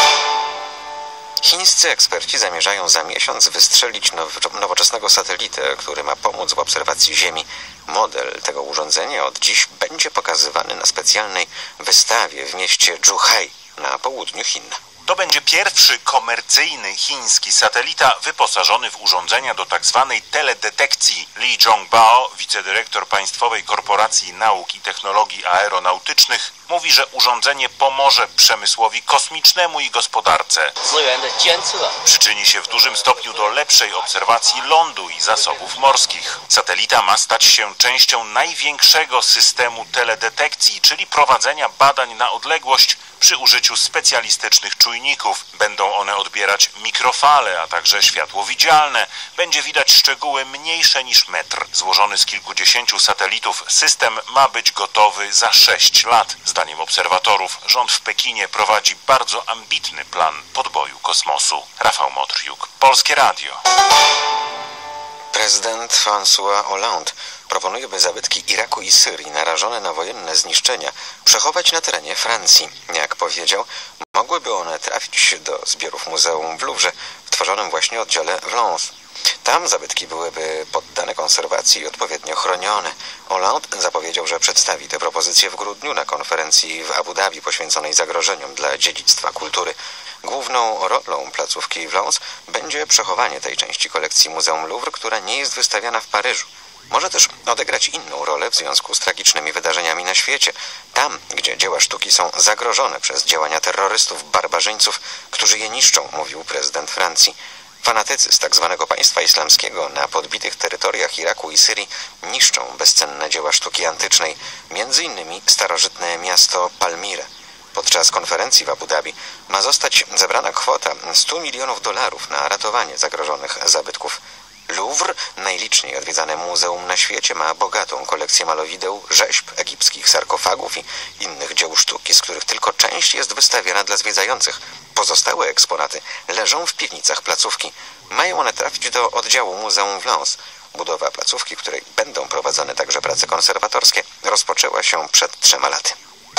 Chińscy eksperci zamierzają za miesiąc wystrzelić nowoczesnego satelitę, który ma pomóc w obserwacji Ziemi. Model tego urządzenia od dziś będzie pokazywany na specjalnej wystawie w mieście Zhuhai na południu Chin. To będzie pierwszy komercyjny chiński satelita wyposażony w urządzenia do tzw. teledetekcji. Li Zhongbao, wicedyrektor Państwowej Korporacji Nauk i Technologii Aeronautycznych, mówi, że urządzenie pomoże przemysłowi kosmicznemu i gospodarce. Przyczyni się w dużym stopniu do lepszej obserwacji lądu i zasobów morskich. Satelita ma stać się częścią największego systemu teledetekcji, czyli prowadzenia badań na odległość przy użyciu specjalistycznych czujników. Będą one odbierać mikrofale, a także światło widzialne. Będzie widać szczegóły mniejsze niż metr. Złożony z kilkudziesięciu satelitów system ma być gotowy za 6 lat. Zdaniem obserwatorów rząd w Pekinie prowadzi bardzo ambitny plan podboju kosmosu. Rafał Motriuk, Polskie Radio. Prezydent François Hollande proponuje, by zabytki Iraku i Syrii narażone na wojenne zniszczenia przechować na terenie Francji. Jak powiedział, mogłyby one trafić do zbiorów muzeum w Louvre w utworzonym właśnie oddziale w Lens. Tam zabytki byłyby poddane konserwacji i odpowiednio chronione. Hollande zapowiedział, że przedstawi te propozycje w grudniu na konferencji w Abu Dhabi poświęconej zagrożeniom dla dziedzictwa kultury. Główną rolą placówki w Lens będzie przechowanie tej części kolekcji Muzeum Louvre, która nie jest wystawiana w Paryżu. Może też odegrać inną rolę w związku z tragicznymi wydarzeniami na świecie. Tam, gdzie dzieła sztuki są zagrożone przez działania terrorystów, barbarzyńców, którzy je niszczą, mówił prezydent Francji. Fanatycy z tzw. państwa islamskiego na podbitych terytoriach Iraku i Syrii niszczą bezcenne dzieła sztuki antycznej, m.in. starożytne miasto Palmyra. Podczas konferencji w Abu Dhabi ma zostać zebrana kwota $100 milionów na ratowanie zagrożonych zabytków. Louvre, najliczniej odwiedzane muzeum na świecie, ma bogatą kolekcję malowideł, rzeźb, egipskich sarkofagów i innych dzieł sztuki, z których tylko część jest wystawiana dla zwiedzających. Pozostałe eksponaty leżą w piwnicach placówki. Mają one trafić do oddziału muzeum w Lens. Budowa placówki, w której będą prowadzone także prace konserwatorskie, rozpoczęła się przed 3 laty.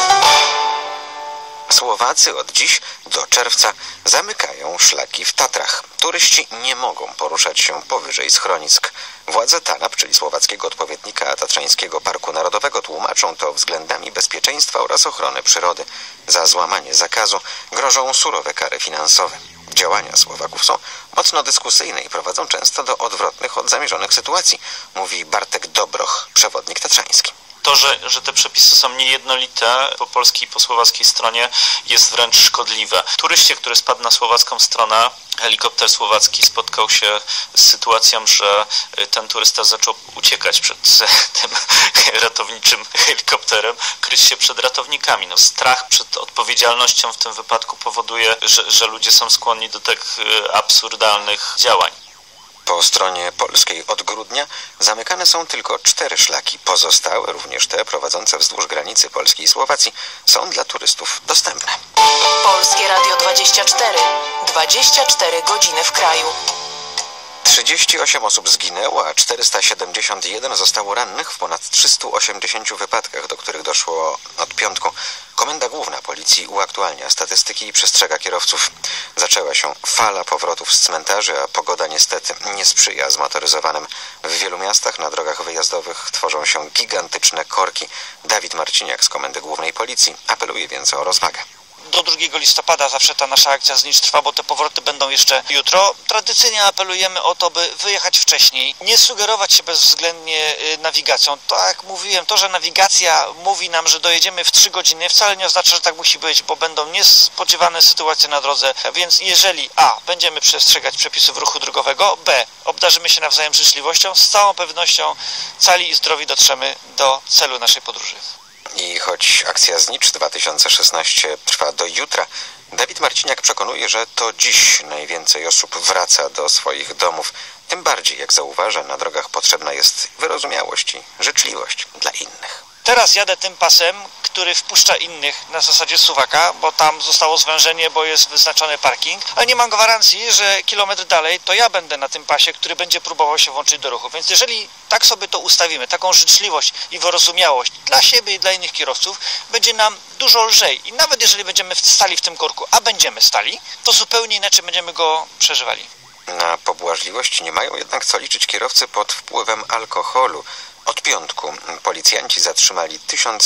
Słowacy od dziś do czerwca zamykają szlaki w Tatrach. Turyści nie mogą poruszać się powyżej schronisk. Władze Tanap, czyli słowackiego odpowiednika Tatrzańskiego Parku Narodowego, tłumaczą to względami bezpieczeństwa oraz ochrony przyrody. Za złamanie zakazu grożą surowe kary finansowe. Działania Słowaków są mocno dyskusyjne i prowadzą często do odwrotnych od zamierzonych sytuacji, mówi Bartek Dobroch, przewodnik tatrzański. To, że te przepisy są niejednolite po polskiej i po słowackiej stronie, jest wręcz szkodliwe. Turyście, który spadł na słowacką stronę, helikopter słowacki spotkał się z sytuacją, że ten turysta zaczął uciekać przed tym ratowniczym helikopterem, kryć się przed ratownikami. Strach przed odpowiedzialnością w tym wypadku powoduje, że ludzie są skłonni do tak absurdalnych działań. Po stronie polskiej od grudnia zamykane są tylko 4 szlaki. Pozostałe, również te prowadzące wzdłuż granicy Polski i Słowacji, są dla turystów dostępne. Polskie Radio 24. 24 godziny w kraju. 38 osób zginęło, a 471 zostało rannych w ponad 380 wypadkach, do których doszło od piątku. Komenda Główna Policji uaktualnia statystyki i przestrzega kierowców. Zaczęła się fala powrotów z cmentarzy, a pogoda niestety nie sprzyja zmotoryzowanym. W wielu miastach na drogach wyjazdowych tworzą się gigantyczne korki. Dawid Marciniak z Komendy Głównej Policji apeluje więc o rozwagę. Do 2 listopada zawsze ta nasza akcja Znicz trwa, bo te powroty będą jeszcze jutro. Tradycyjnie apelujemy o to, by wyjechać wcześniej, nie sugerować się bezwzględnie nawigacją. Tak jak mówiłem, to, że nawigacja mówi nam, że dojedziemy w 3 godziny, wcale nie oznacza, że tak musi być, bo będą niespodziewane sytuacje na drodze. Więc jeżeli a. będziemy przestrzegać przepisów ruchu drogowego, b. obdarzymy się nawzajem życzliwością, z całą pewnością cali i zdrowi dotrzemy do celu naszej podróży. I choć akcja Znicz 2016 trwa do jutra, Dawid Marciniak przekonuje, że to dziś najwięcej osób wraca do swoich domów. Tym bardziej, jak zauważa, na drogach potrzebna jest wyrozumiałość i życzliwość dla innych. Teraz jadę tym pasem, który wpuszcza innych na zasadzie suwaka, bo tam zostało zwężenie, bo jest wyznaczony parking, ale nie mam gwarancji, że kilometr dalej to ja będę na tym pasie, który będzie próbował się włączyć do ruchu. Więc jeżeli tak sobie to ustawimy, taką życzliwość i wyrozumiałość dla siebie i dla innych kierowców, będzie nam dużo lżej. I nawet jeżeli będziemy stali w tym korku, a będziemy stali, to zupełnie inaczej będziemy go przeżywali. Na pobłażliwość nie mają jednak co liczyć kierowcy pod wpływem alkoholu. Od piątku policjanci zatrzymali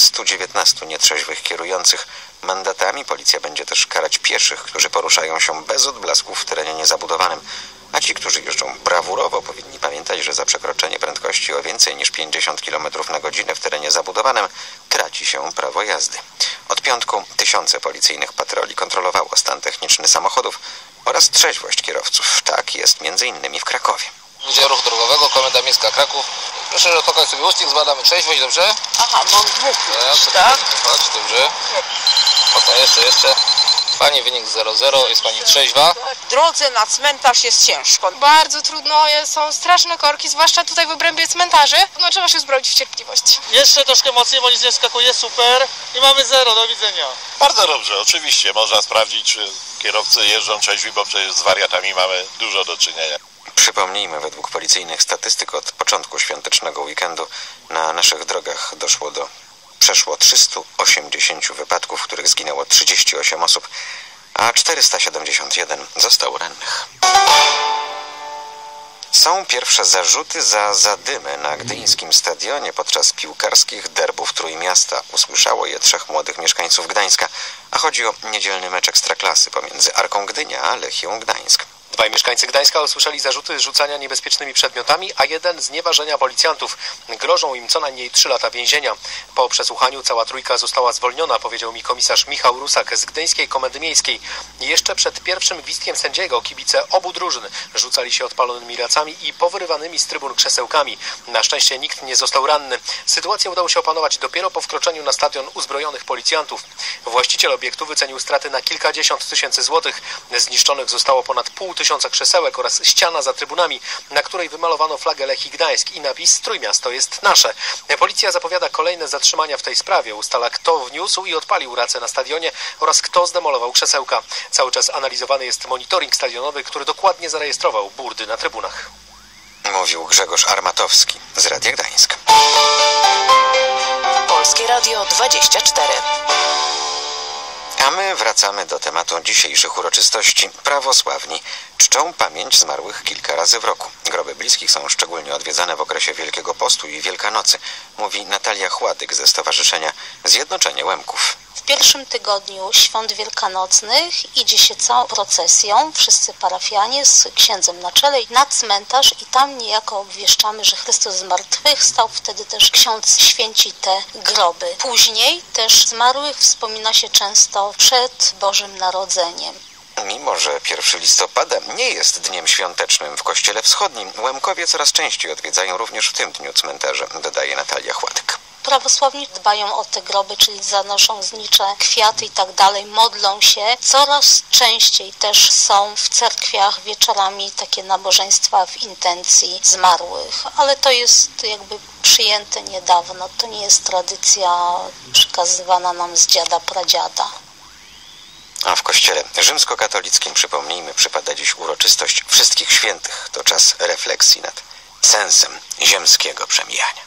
1119 nietrzeźwych kierujących. Mandatami policja będzie też karać pieszych, którzy poruszają się bez odblasków w terenie niezabudowanym. A ci, którzy jeżdżą brawurowo, powinni pamiętać, że za przekroczenie prędkości o więcej niż 50 km na godzinę w terenie zabudowanym traci się prawo jazdy. Od piątku tysiące policyjnych patroli kontrolowało stan techniczny samochodów oraz trzeźwość kierowców. Tak jest m.in. w Krakowie. Wydział Ruchu Drogowego, Komenda Miejska Kraków. Proszę rozpakać sobie ustnik, zbadamy trzeźwość, dobrze? Aha, mam 2, tak? Dobrze. Okej, jeszcze. Pani wynik 0,0, jest pani trzeźwa. W drodze na cmentarz jest ciężko. Bardzo trudno, są straszne korki, zwłaszcza tutaj w obrębie cmentarzy. No trzeba się uzbroić w cierpliwość. Jeszcze troszkę mocniej, bo nic nie skakuje, super. I mamy 0, do widzenia. Bardzo dobrze, oczywiście. Można sprawdzić, czy kierowcy jeżdżą trzeźwi, bo przecież z wariatami mamy dużo do czynienia. Przypomnijmy, według policyjnych statystyk od początku świątecznego weekendu na naszych drogach doszło do przeszło 380 wypadków, w których zginęło 38 osób. a 471 zostało rannych. Są pierwsze zarzuty za zadymę na gdyńskim stadionie podczas piłkarskich derbów Trójmiasta. Usłyszało je 3 młodych mieszkańców Gdańska, a chodzi o niedzielny mecz Ekstraklasy pomiędzy Arką Gdynia a Lechią Gdańsk. 2 mieszkańcy Gdańska usłyszeli zarzuty rzucania niebezpiecznymi przedmiotami, a 1 znieważenia policjantów. Grożą im co najmniej 3 lata więzienia. Po przesłuchaniu cała trójka została zwolniona, powiedział mi komisarz Michał Rusak z Gdyńskiej Komendy Miejskiej. Jeszcze przed pierwszym gwizdkiem sędziego kibice obu drużyn rzucali się odpalonymi racami i powyrywanymi z trybun krzesełkami. Na szczęście nikt nie został ranny. Sytuację udało się opanować dopiero po wkroczeniu na stadion uzbrojonych policjantów. Właściciel obiektu wycenił straty na kilkadziesiąt tysięcy złotych. Zniszczonych zostało ponad 500 krzesełek oraz ściana za trybunami, na której wymalowano flagę Lechii Gdańsk i napis Trójmiasto jest nasze. Policja zapowiada kolejne zatrzymania w tej sprawie. Ustala, kto wniósł i odpalił racę na stadionie oraz kto zdemolował krzesełka. Cały czas analizowany jest monitoring stadionowy, który dokładnie zarejestrował burdy na trybunach. Mówił Grzegorz Armatowski z Radia Gdańsk. Polskie Radio 24. A my wracamy do tematu dzisiejszych uroczystości. Prawosławni czczą pamięć zmarłych kilka razy w roku. Groby bliskich są szczególnie odwiedzane w okresie Wielkiego Postu i Wielkanocy, mówi Natalia Chładyk ze Stowarzyszenia Zjednoczenie Łemków. W pierwszym tygodniu świąt wielkanocnych idzie się całą procesją, wszyscy parafianie z księdzem na czele na cmentarz i tam niejako obwieszczamy, że Chrystus zmartwychwstał. Wtedy też ksiądz święci te groby. Później też zmarłych wspomina się często przed Bożym Narodzeniem. Mimo że 1 listopada nie jest dniem świątecznym w Kościele Wschodnim, Łemkowie coraz częściej odwiedzają również w tym dniu cmentarze, dodaje Natalia Chładyk. Prawosławni dbają o te groby, czyli zanoszą znicze, kwiaty i tak dalej, modlą się. Coraz częściej też są w cerkwiach wieczorami takie nabożeństwa w intencji zmarłych, ale to jest jakby przyjęte niedawno, to nie jest tradycja przekazywana nam z dziada, pradziada. A w Kościele rzymskokatolickim, przypomnijmy, przypada dziś uroczystość Wszystkich Świętych. To czas refleksji nad sensem ziemskiego przemijania.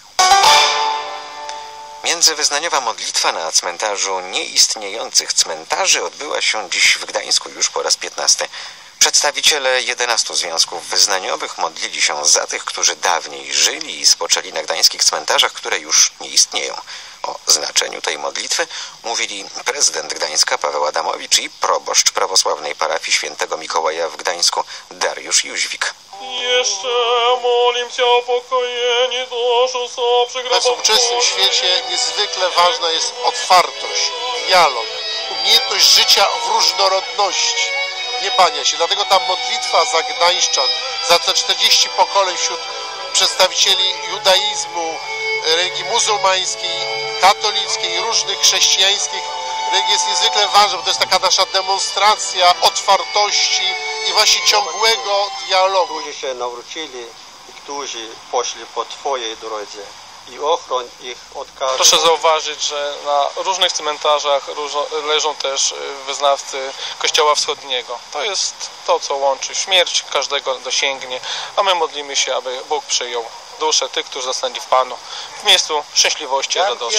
Międzywyznaniowa modlitwa na cmentarzu nieistniejących cmentarzy odbyła się dziś w Gdańsku już po raz 15. Przedstawiciele 11 związków wyznaniowych modlili się za tych, którzy dawniej żyli i spoczęli na gdańskich cmentarzach, które już nie istnieją. O znaczeniu tej modlitwy mówili prezydent Gdańska Paweł Adamowicz i proboszcz prawosławnej parafii świętego Mikołaja w Gdańsku Dariusz Jóźwik. Jeszcze molim Cię o pokojenie dusz osób We współczesnym świecie niezwykle ważna jest otwartość, dialog, umiejętność życia w różnorodności, nie bania się. Dlatego ta modlitwa za Gdańszczan, za te 40 pokoleń wśród przedstawicieli judaizmu, religii muzułmańskiej, katolickiej, różnych chrześcijańskich religii jest niezwykle ważna, bo to jest taka nasza demonstracja otwartości i właśnie ciągłego dialogu. Którzy się nawrócili i którzy poszli po Twojej drodze i ochroń ich od każdego. Proszę zauważyć, że na różnych cmentarzach leżą też wyznawcy Kościoła Wschodniego. To jest to, co łączy. Śmierć każdego dosięgnie, a my modlimy się, aby Bóg przyjął duszę tych, którzy zostali w Panu, w miejscu szczęśliwości i radości.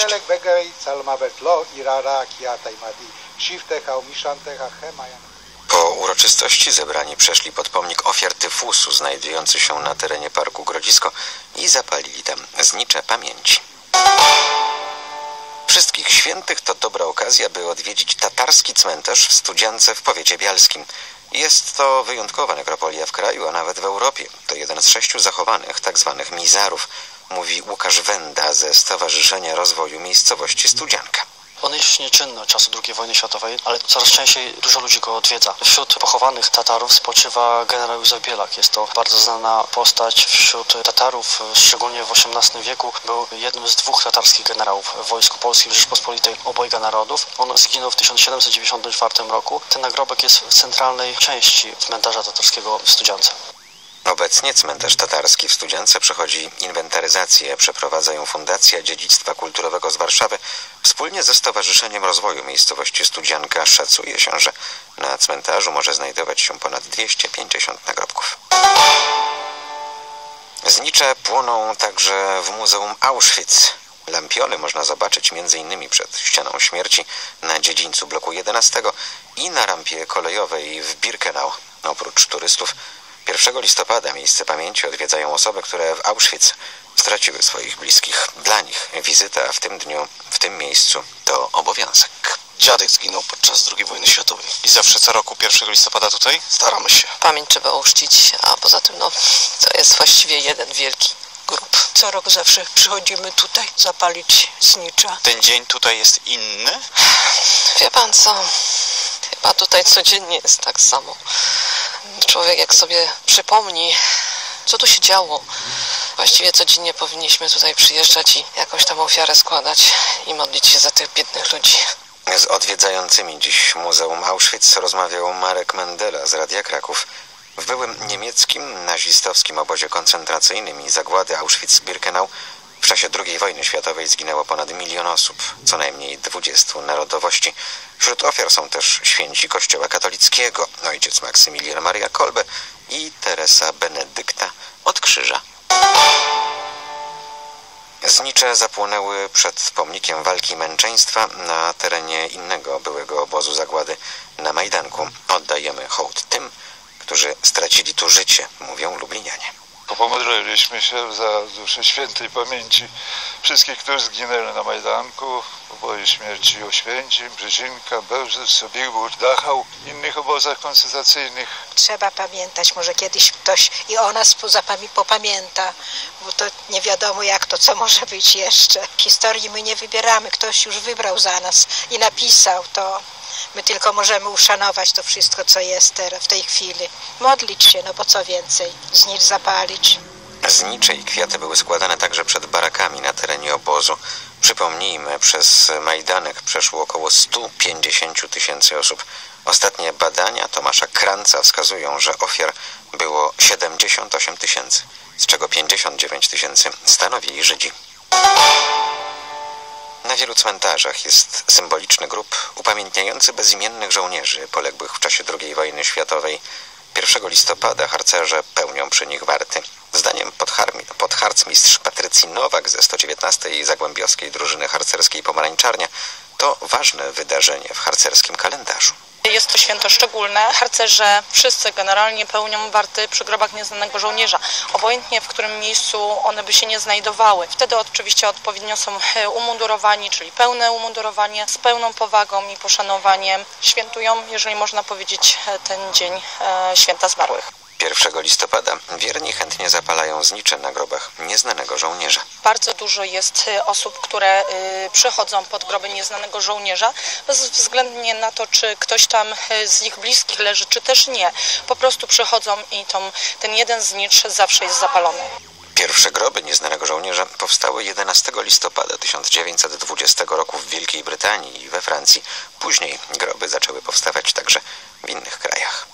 Po uroczystości zebrani przeszli pod pomnik ofiar tyfusu znajdujący się na terenie Parku Grodzisko i zapalili tam znicze pamięci. Wszystkich Świętych to dobra okazja, by odwiedzić tatarski cmentarz w Studziance w powiecie bialskim. Jest to wyjątkowa nekropolia w kraju, a nawet w Europie. To jeden z 6 zachowanych tzw. mizarów, mówi Łukasz Wenda ze Stowarzyszenia Rozwoju Miejscowości Studzianka. On jest nieczynny od czasu II wojny światowej, ale coraz częściej dużo ludzi go odwiedza. Wśród pochowanych Tatarów spoczywa generał Józef Bielak. Jest to bardzo znana postać wśród Tatarów, szczególnie w XVIII wieku. Był jednym z 2 tatarskich generałów w Wojsku Polskim Rzeczypospolitej Obojga Narodów. On zginął w 1794 roku. Ten nagrobek jest w centralnej części cmentarza tatarskiego w Studziance. Obecnie cmentarz tatarski w Studziance przechodzi inwentaryzację. Przeprowadza ją Fundacja Dziedzictwa Kulturowego z Warszawy. Wspólnie ze Stowarzyszeniem Rozwoju Miejscowości Studzianka szacuje się, że na cmentarzu może znajdować się ponad 250 nagrobków. Znicze płoną także w Muzeum Auschwitz. Lampiony można zobaczyć m.in. przed ścianą śmierci na dziedzińcu bloku 11 i na rampie kolejowej w Birkenau. Oprócz turystów 1 listopada miejsce pamięci odwiedzają osoby, które w Auschwitz straciły swoich bliskich. Dla nich wizyta w tym dniu, w tym miejscu to obowiązek. Dziadek zginął podczas II wojny światowej. I zawsze co roku 1 listopada tutaj staramy się. Pamięć trzeba uczcić, a poza tym to jest właściwie jeden wielki grób. Co roku zawsze przychodzimy tutaj zapalić znicza. Ten dzień tutaj jest inny? Wie pan co, chyba tutaj codziennie jest tak samo. Człowiek jak sobie przypomni, co tu się działo, właściwie codziennie powinniśmy tutaj przyjeżdżać i jakąś tam ofiarę składać i modlić się za tych biednych ludzi. Z odwiedzającymi dziś Muzeum Auschwitz rozmawiał Marek Mendela z Radia Kraków. W byłym niemieckim, nazistowskim obozie koncentracyjnym i zagłady Auschwitz-Birkenau w czasie II wojny światowej zginęło ponad 1 milion osób, co najmniej 20 narodowości. Wśród ofiar są też święci Kościoła katolickiego, ojciec Maksymilian Maria Kolbe i Teresa Benedykta od Krzyża. Znicze zapłonęły przed pomnikiem walki i męczeństwa na terenie innego byłego obozu zagłady na Majdanku. Oddajemy hołd tym, którzy stracili tu życie, mówią lublinianie. Pomodliliśmy się za duszę świętej pamięci wszystkich, którzy zginęli na Majdanku, w obozie śmierci Oświęcim, Brzezinka, Bełżec, Sobibór, Dachau, innych obozach koncentracyjnych. Trzeba pamiętać, może kiedyś ktoś i o nas popamięta, bo to nie wiadomo jak to, co może być jeszcze. Historii my nie wybieramy, ktoś już wybrał za nas i napisał to. My tylko możemy uszanować to wszystko, co jest teraz, w tej chwili. Modlić się, bo co więcej, znicz zapalić. Znicze i kwiaty były składane także przed barakami na terenie obozu. Przypomnijmy, przez Majdanek przeszło około 150 000 osób. Ostatnie badania Tomasza Kranca wskazują, że ofiar było 78 000, z czego 59 000 stanowili Żydzi. Na wielu cmentarzach jest symboliczny grób upamiętniający bezimiennych żołnierzy poległych w czasie II wojny światowej. 1 listopada harcerze pełnią przy nich warty. Zdaniem podharcmistrz Patrycji Nowak ze 119. Zagłębiowskiej Drużyny Harcerskiej Pomarańczarnia to ważne wydarzenie w harcerskim kalendarzu. Jest to święto szczególne. Harcerze wszyscy generalnie pełnią warty przy grobach nieznanego żołnierza. Obojętnie w którym miejscu one by się nie znajdowały. Wtedy oczywiście odpowiednio są umundurowani, czyli pełne umundurowanie z pełną powagą i poszanowaniem. Świętują, jeżeli można powiedzieć, ten dzień święta zmarłych. 1 listopada wierni chętnie zapalają znicze na grobach nieznanego żołnierza. Bardzo dużo jest osób, które przychodzą pod groby nieznanego żołnierza, bezwzględnie na to, czy ktoś tam z ich bliskich leży, czy też nie. Po prostu przychodzą i ten jeden znicz zawsze jest zapalony. Pierwsze groby nieznanego żołnierza powstały 11 listopada 1920 roku w Wielkiej Brytanii i we Francji. Później groby zaczęły powstawać także w innych krajach.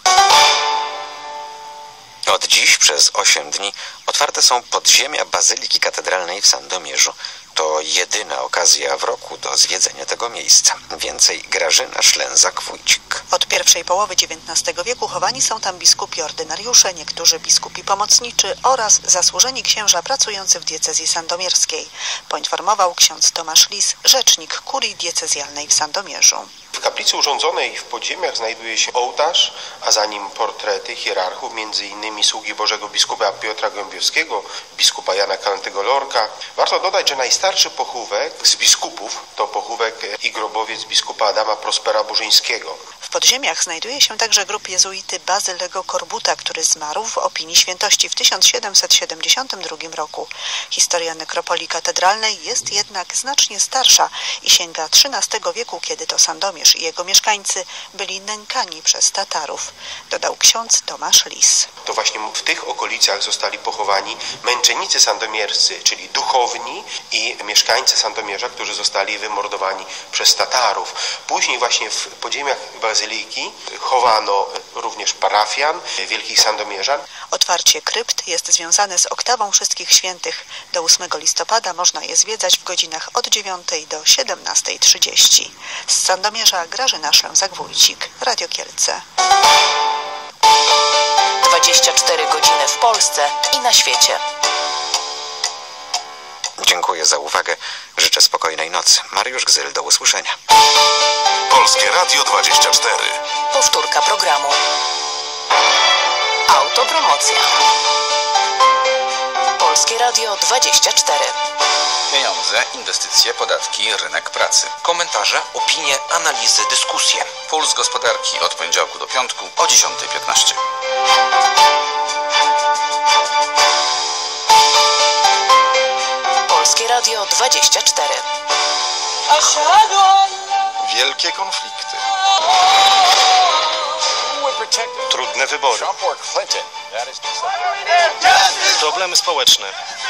Od dziś przez 8 dni otwarte są podziemia Bazyliki Katedralnej w Sandomierzu. To jedyna okazja w roku do zwiedzenia tego miejsca. Więcej Grażyna Szlęzak-Wójcik. Od pierwszej połowy XIX wieku chowani są tam biskupi ordynariusze, niektórzy biskupi pomocniczy oraz zasłużeni księża pracujący w diecezji sandomierskiej, poinformował ksiądz Tomasz Lis, rzecznik kurii diecezjalnej w Sandomierzu. W kaplicy urządzonej w podziemiach znajduje się ołtarz, a za nim portrety hierarchów, m.in. sługi Bożego biskupa Piotra Gołębiowskiego, biskupa Jana Kalantego Lorka. Warto dodać, że najstarszy pochówek z biskupów to pochówek i grobowiec biskupa Adama Prospera Burzyńskiego. W podziemiach znajduje się także grób jezuity Bazylego Korbuta, który zmarł w opinii świętości w 1772 roku. Historia nekropolii katedralnej jest jednak znacznie starsza i sięga XIII wieku, kiedy to Sandomierz i jego mieszkańcy byli nękani przez Tatarów, dodał ksiądz Tomasz Lis. To właśnie w tych okolicach zostali pochowani męczennicy sandomierscy, czyli duchowni i mieszkańcy Sandomierza, którzy zostali wymordowani przez Tatarów. Później właśnie w podziemiach Bazyliki chowano również parafian, wielkich sandomierzan. Otwarcie krypt jest związane z oktawą Wszystkich Świętych. Do 8 listopada można je zwiedzać w godzinach od 9 do 17:30. Z Sandomierza Grażyna Szlęzak-Wójcik, Radio Kielce. 24 godziny w Polsce i na świecie. Dziękuję za uwagę. Życzę spokojnej nocy. Mariusz Gzyl, do usłyszenia. Polskie Radio 24. Powtórka programu. Autopromocja. Polskie Radio 24. Pieniądze, inwestycje, podatki, rynek pracy. Komentarze, opinie, analizy, dyskusje. Puls gospodarki od poniedziałku do piątku o 10:15. Polskie Radio 24. Wielkie konflikty. Trudne wybory. Problemy społeczne.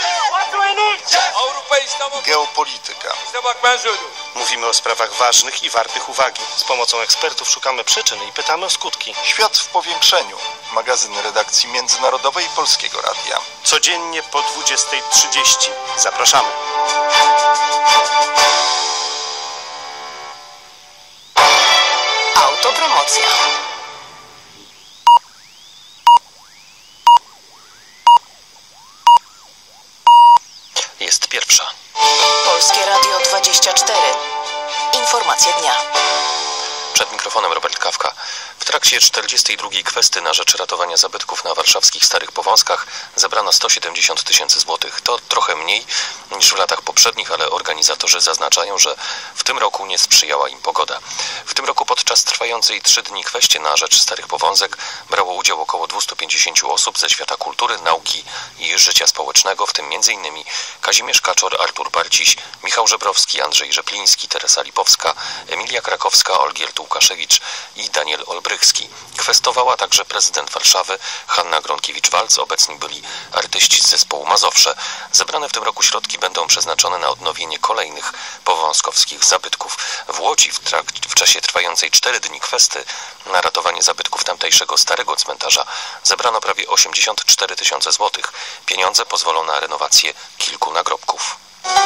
Geopolityka. Mówimy o sprawach ważnych i wartych uwagi. Z pomocą ekspertów szukamy przyczyn i pytamy o skutki. Świat w powiększeniu. Magazyn redakcji międzynarodowej Polskiego Radia. Codziennie po 20:30. Zapraszamy. Autopromocja. Jest pierwsza. Polskie Radio 24. Informacje dnia. Przed mikrofonem Robert Kawka. W trakcie 42. kwesty na rzecz ratowania zabytków na warszawskich Starych Powązkach zebrano 170 tysięcy złotych. To trochę mniej niż w latach poprzednich, ale organizatorzy zaznaczają, że w tym roku nie sprzyjała im pogoda. W tym roku podczas trwającej 3 dni kwestii na rzecz Starych Powązek brało udział około 250 osób ze świata kultury, nauki i życia społecznego, w tym m.in. Kazimierz Kaczor, Artur Barciś, Michał Żebrowski, Andrzej Rzepliński, Teresa Lipowska, Emilia Krakowska, Olgierd Łukaszewicz i Daniel Olbrychski. Kwestowała także prezydent Warszawy Hanna Gronkiewicz-Waltz. Obecni byli artyści z zespołu Mazowsze. Zebrane w tym roku środki będą przeznaczone na odnowienie kolejnych powązkowskich zabytków. W Łodzi w czasie trwającej 4 dni kwesty na ratowanie zabytków tamtejszego starego cmentarza zebrano prawie 84 tysiące złotych. Pieniądze pozwolą na renowację kilku nagrobków.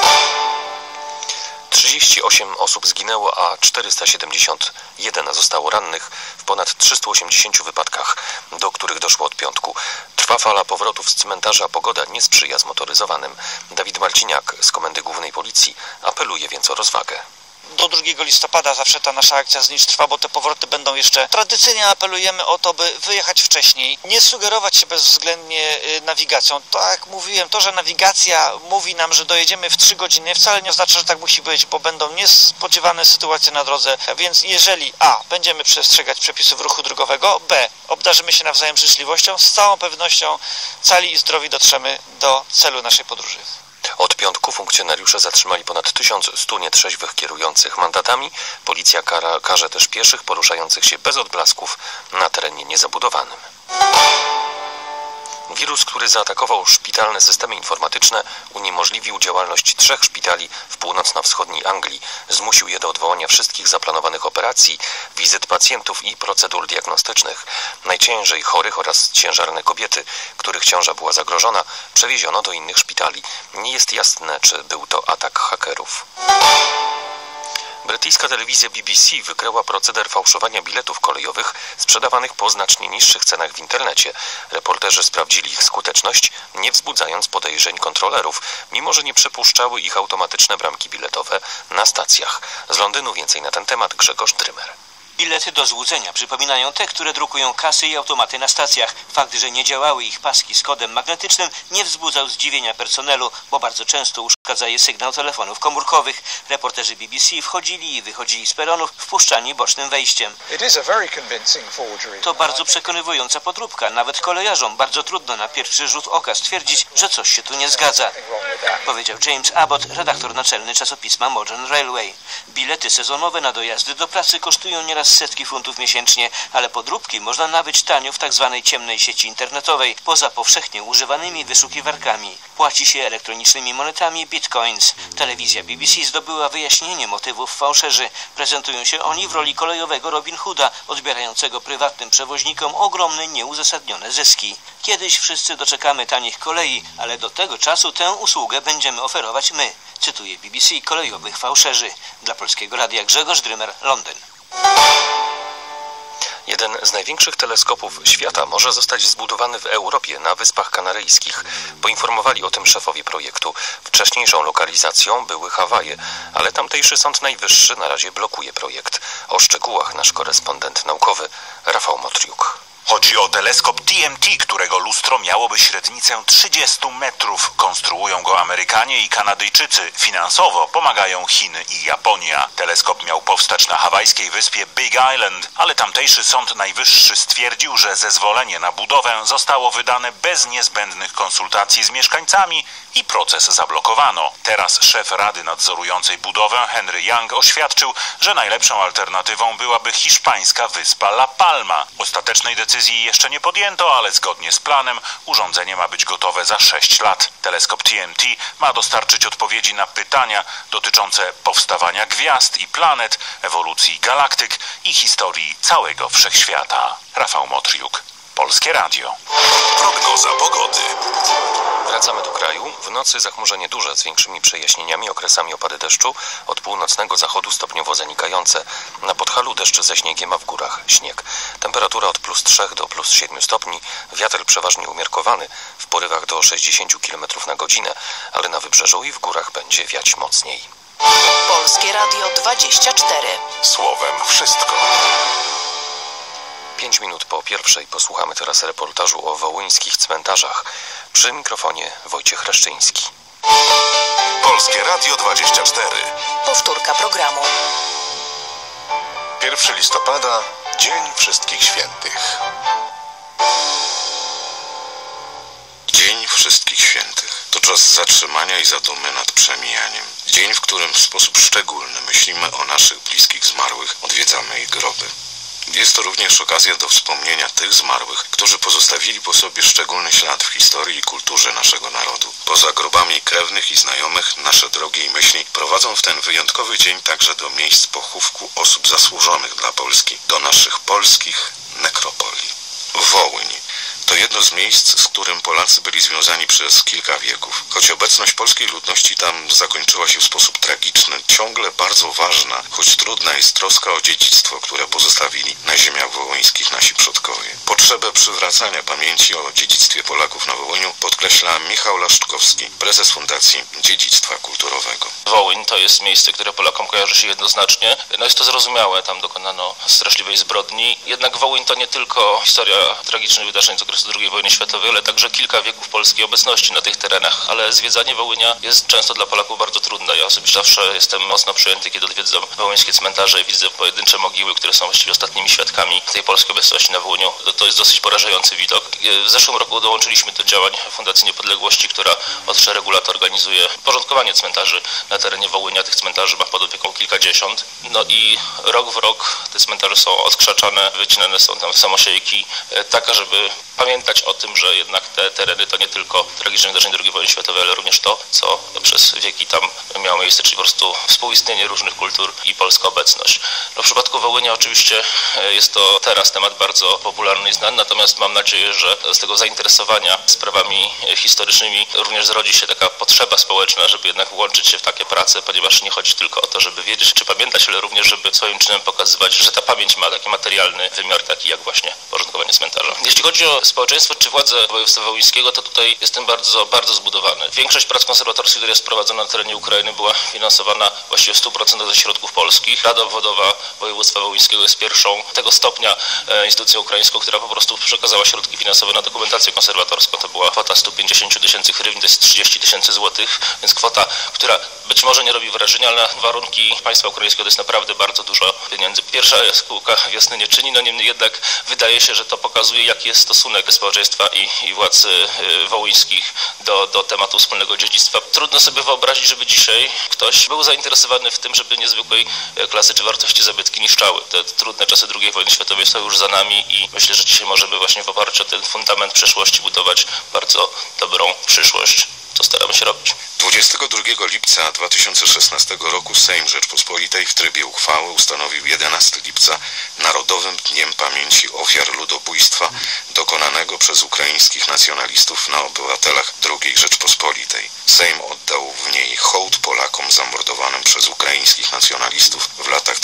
38 osób zginęło, a 471 zostało rannych w ponad 380 wypadkach, do których doszło od piątku. Trwa fala powrotów z cmentarza, a pogoda nie sprzyja zmotoryzowanym. Dawid Marciniak z Komendy Głównej Policji apeluje więc o rozwagę. Do 2 listopada zawsze ta nasza akcja Znicz trwa, bo te powroty będą jeszcze. Tradycyjnie apelujemy o to, by wyjechać wcześniej, nie sugerować się bezwzględnie nawigacją. Tak jak mówiłem, to, że nawigacja mówi nam, że dojedziemy w 3 godziny, wcale nie oznacza, że tak musi być, bo będą niespodziewane sytuacje na drodze. Więc jeżeli a. będziemy przestrzegać przepisów ruchu drogowego, b. obdarzymy się nawzajem życzliwością, z całą pewnością cali i zdrowi dotrzemy do celu naszej podróży. Od piątku funkcjonariusze zatrzymali ponad 1100 nietrzeźwych kierujących mandatami. Policja karze też pieszych poruszających się bez odblasków na terenie niezabudowanym. Wirus, który zaatakował szpitalne systemy informatyczne, uniemożliwił działalność 3 szpitali w północno-wschodniej Anglii. Zmusił je do odwołania wszystkich zaplanowanych operacji, wizyt pacjentów i procedur diagnostycznych. Najciężej chorych oraz ciężarne kobiety, których ciąża była zagrożona, przewieziono do innych szpitali. Nie jest jasne, czy był to atak hakerów. Brytyjska telewizja BBC wykryła proceder fałszowania biletów kolejowych sprzedawanych po znacznie niższych cenach w internecie. Reporterzy sprawdzili ich skuteczność, nie wzbudzając podejrzeń kontrolerów, mimo że nie przypuszczały ich automatyczne bramki biletowe na stacjach. Z Londynu więcej na ten temat Grzegorz Drymer. Bilety do złudzenia przypominają te, które drukują kasy i automaty na stacjach. Fakt, że nie działały ich paski z kodem magnetycznym, nie wzbudzał zdziwienia personelu, bo bardzo często uszkadza je sygnał telefonów komórkowych. Reporterzy BBC wchodzili i wychodzili z peronów, wpuszczani bocznym wejściem. To bardzo przekonywująca podróbka. Nawet kolejarzom bardzo trudno na pierwszy rzut oka stwierdzić, że coś się tu nie zgadza, powiedział James Abbott, redaktor naczelny czasopisma Modern Railway. Bilety sezonowe na dojazdy do pracy kosztują nieraz setki funtów miesięcznie, ale podróbki można nabyć tanio w tzw. ciemnej sieci internetowej, poza powszechnie używanymi wyszukiwarkami. Płaci się elektronicznymi monetami bitcoins. Telewizja BBC zdobyła wyjaśnienie motywów fałszerzy. Prezentują się oni w roli kolejowego Robin Hooda, odbierającego prywatnym przewoźnikom ogromne, nieuzasadnione zyski. Kiedyś wszyscy doczekamy tanich kolei, ale do tego czasu tę usługę będziemy oferować my, cytuje BBC kolejowych fałszerzy. Dla Polskiego Radia Grzegorz Drymer, Londyn. Jeden z największych teleskopów świata może zostać zbudowany w Europie na Wyspach Kanaryjskich. Poinformowali o tym szefowie projektu. Wcześniejszą lokalizacją były Hawaje, ale tamtejszy Sąd Najwyższy na razie blokuje projekt. O szczegółach nasz korespondent naukowy Rafał Motriuk. Chodzi o teleskop TMT, którego lustro miałoby średnicę 30 metrów. Konstruują go Amerykanie i Kanadyjczycy. Finansowo pomagają Chiny i Japonia. Teleskop miał powstać na hawajskiej wyspie Big Island, ale tamtejszy Sąd Najwyższy stwierdził, że zezwolenie na budowę zostało wydane bez niezbędnych konsultacji z mieszkańcami i proces zablokowano. Teraz szef Rady nadzorującej budowę Henry Young oświadczył, że najlepszą alternatywą byłaby hiszpańska wyspa La Palma. Ostatecznej decyzji jeszcze nie podjęto, ale zgodnie z planem urządzenie ma być gotowe za 6 lat. Teleskop TMT ma dostarczyć odpowiedzi na pytania dotyczące powstawania gwiazd i planet, ewolucji galaktyk i historii całego wszechświata. Rafał Motriuk, Polskie Radio. Prognoza pogody. Wracamy do kraju. W nocy zachmurzenie duże z większymi przejaśnieniami, okresami opady deszczu. Od północnego zachodu stopniowo zanikające. Na Podhalu deszcz ze śniegiem, a w górach śnieg. Temperatura od +3 do +7 stopni. Wiatr przeważnie umiarkowany, w porywach do 60 km na godzinę, ale na wybrzeżu i w górach będzie wiać mocniej. Polskie Radio 24. Słowem wszystko. 5 minut po pierwszej posłuchamy teraz reportażu o wołyńskich cmentarzach. Przy mikrofonie Wojciech Reszczyński. Polskie Radio 24. Powtórka programu. 1 listopada, Dzień Wszystkich Świętych. Dzień Wszystkich Świętych to czas zatrzymania i zadumy nad przemijaniem. Dzień, w którym w sposób szczególny myślimy o naszych bliskich zmarłych, odwiedzamy ich groby. Jest to również okazja do wspomnienia tych zmarłych, którzy pozostawili po sobie szczególny ślad w historii i kulturze naszego narodu. Poza grobami krewnych i znajomych, nasze drogi i myśli prowadzą w ten wyjątkowy dzień także do miejsc pochówku osób zasłużonych dla Polski, do naszych polskich nekropolii. Wołyń to jedno z miejsc, z którym Polacy byli związani przez kilka wieków. Choć obecność polskiej ludności tam zakończyła się w sposób tragiczny, ciągle bardzo ważna, choć trudna jest troska o dziedzictwo, które pozostawili na ziemiach wołyńskich nasi przodkowie. Potrzebę przywracania pamięci o dziedzictwie Polaków na Wołyniu podkreśla Michał Laszczkowski, prezes Fundacji Dziedzictwa Kulturowego. Wołyń to jest miejsce, które Polakom kojarzy się jednoznacznie. Jest to zrozumiałe, tam dokonano straszliwej zbrodni. Jednak Wołyń to nie tylko historia tragicznych wydarzeń z okresu II wojny światowej, ale także kilka wieków polskiej obecności na tych terenach. Ale zwiedzanie Wołynia jest często dla Polaków bardzo trudne. Ja osobiście zawsze jestem mocno przejęty, kiedy odwiedzam wołyńskie cmentarze i widzę pojedyncze mogiły, które są właściwie ostatnimi świadkami tej polskiej obecności na Wołyniu. To jest dosyć porażający widok. W zeszłym roku dołączyliśmy do działań Fundacji Niepodległości, która od szeregu lat organizuje porządkowanie cmentarzy na terenie Wołynia. Tych cmentarzy ma pod opieką kilkadziesiąt. No i rok w rok te cmentarze są odkrzaczane, wycinane są tam samosiejki, tak żeby pamiętać o tym, że jednak te tereny to nie tylko tragiczne wydarzenia II wojny światowej, ale również to, co przez wieki tam miało miejsce, czyli po prostu współistnienie różnych kultur i polska obecność. No, w przypadku Wołynia oczywiście jest to teraz temat bardzo popularny i znany, natomiast mam nadzieję, że z tego zainteresowania sprawami historycznymi również zrodzi się taka potrzeba społeczna, żeby jednak włączyć się w takie prace, ponieważ nie chodzi tylko o to, żeby wiedzieć czy pamiętać, ale również, żeby swoim czynem pokazywać, że ta pamięć ma taki materialny wymiar, taki jak właśnie porządkowanie cmentarza. Jeśli chodzi o społeczeństwo czy władze województwa wołyńskiego, to tutaj jestem bardzo zbudowany. Większość prac konserwatorskich, która jest prowadzona na terenie Ukrainy, była finansowana właściwie w 100% ze środków polskich. Rada Obwodowa Województwa Wołyńskiego jest pierwszą tego stopnia instytucją ukraińską, która po prostu przekazała środki finansowe na dokumentację konserwatorską. To była kwota 150 tysięcy hrywni, to jest 30 tysięcy złotych, więc kwota, która być może nie robi wrażenia, ale na warunki państwa ukraińskiego to jest naprawdę bardzo dużo pieniędzy. Pierwsza spółka wiosny nie czyni, no niemniej jednak wydaje się, że to pokazuje, jaki jest stosunek społeczeństwa i władz wołyńskich do tematu wspólnego dziedzictwa. Trudno sobie wyobrazić, żeby dzisiaj ktoś był zainteresowany w tym, żeby niezwykłej klasy czy wartości zabytki niszczały. Te trudne czasy II wojny światowej są już za nami i myślę, że dzisiaj możemy właśnie w oparciu o ten fundament przeszłości budować bardzo dobrą przyszłość. Co staramy się robić. 22 lipca 2016 roku Sejm Rzeczpospolitej w trybie uchwały ustanowił 11 lipca Narodowym Dniem Pamięci Ofiar Ludobójstwa dokonanego wywierzonego przez ukraińskich nacjonalistów na obywatelach II Rzeczpospolitej. Sejm oddał w niej hołd Polakom zamordowanym przez ukraińskich nacjonalistów w latach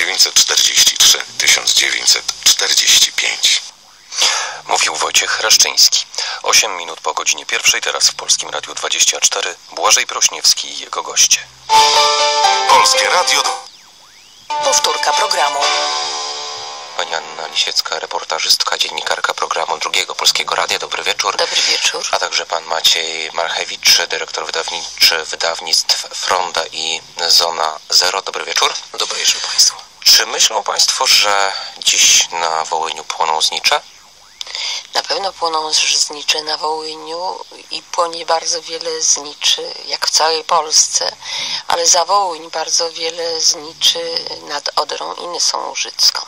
1943-1945. Mówił Wojciech Raszczyński. 8 minut po godzinie 1, teraz w Polskim Radiu 24, Błażej Prośniewski i jego goście. Polskie Radio. Powtórka programu. Pani Anna Lisiecka, reportażystka, dziennikarka programu Drugiego Polskiego Radia. Dobry wieczór. Dobry wieczór. A także pan Maciej Marchewicz, dyrektor wydawniczy wydawnictw Fronda i Zona Zero. Dobry wieczór. Dobry wieczór Państwu. Czy myślą Państwo, że dziś na Wołyniu płoną znicze? Na pewno płoną znicze na Wołyniu i płonie bardzo wiele zniczy, jak w całej Polsce, ale za Wołyń bardzo wiele zniczy nad Odrą i Nysą Łużycką.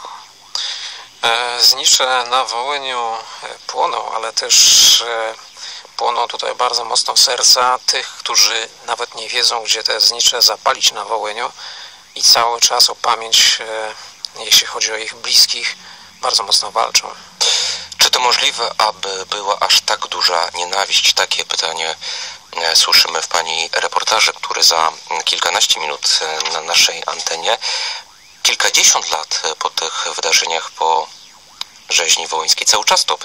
Znicze na Wołyniu płoną, ale też płoną tutaj bardzo mocno serca tych, którzy nawet nie wiedzą, gdzie te znicze zapalić na Wołyniu i cały czas o pamięć, jeśli chodzi o ich bliskich, bardzo mocno walczą. Czy to możliwe, aby była aż tak duża nienawiść? Takie pytanie słyszymy w Pani reportaży, który za kilkanaście minut na naszej antenie. Kilkadziesiąt lat po tych wydarzeniach, po rzeźni wołyńskiej, cały czas to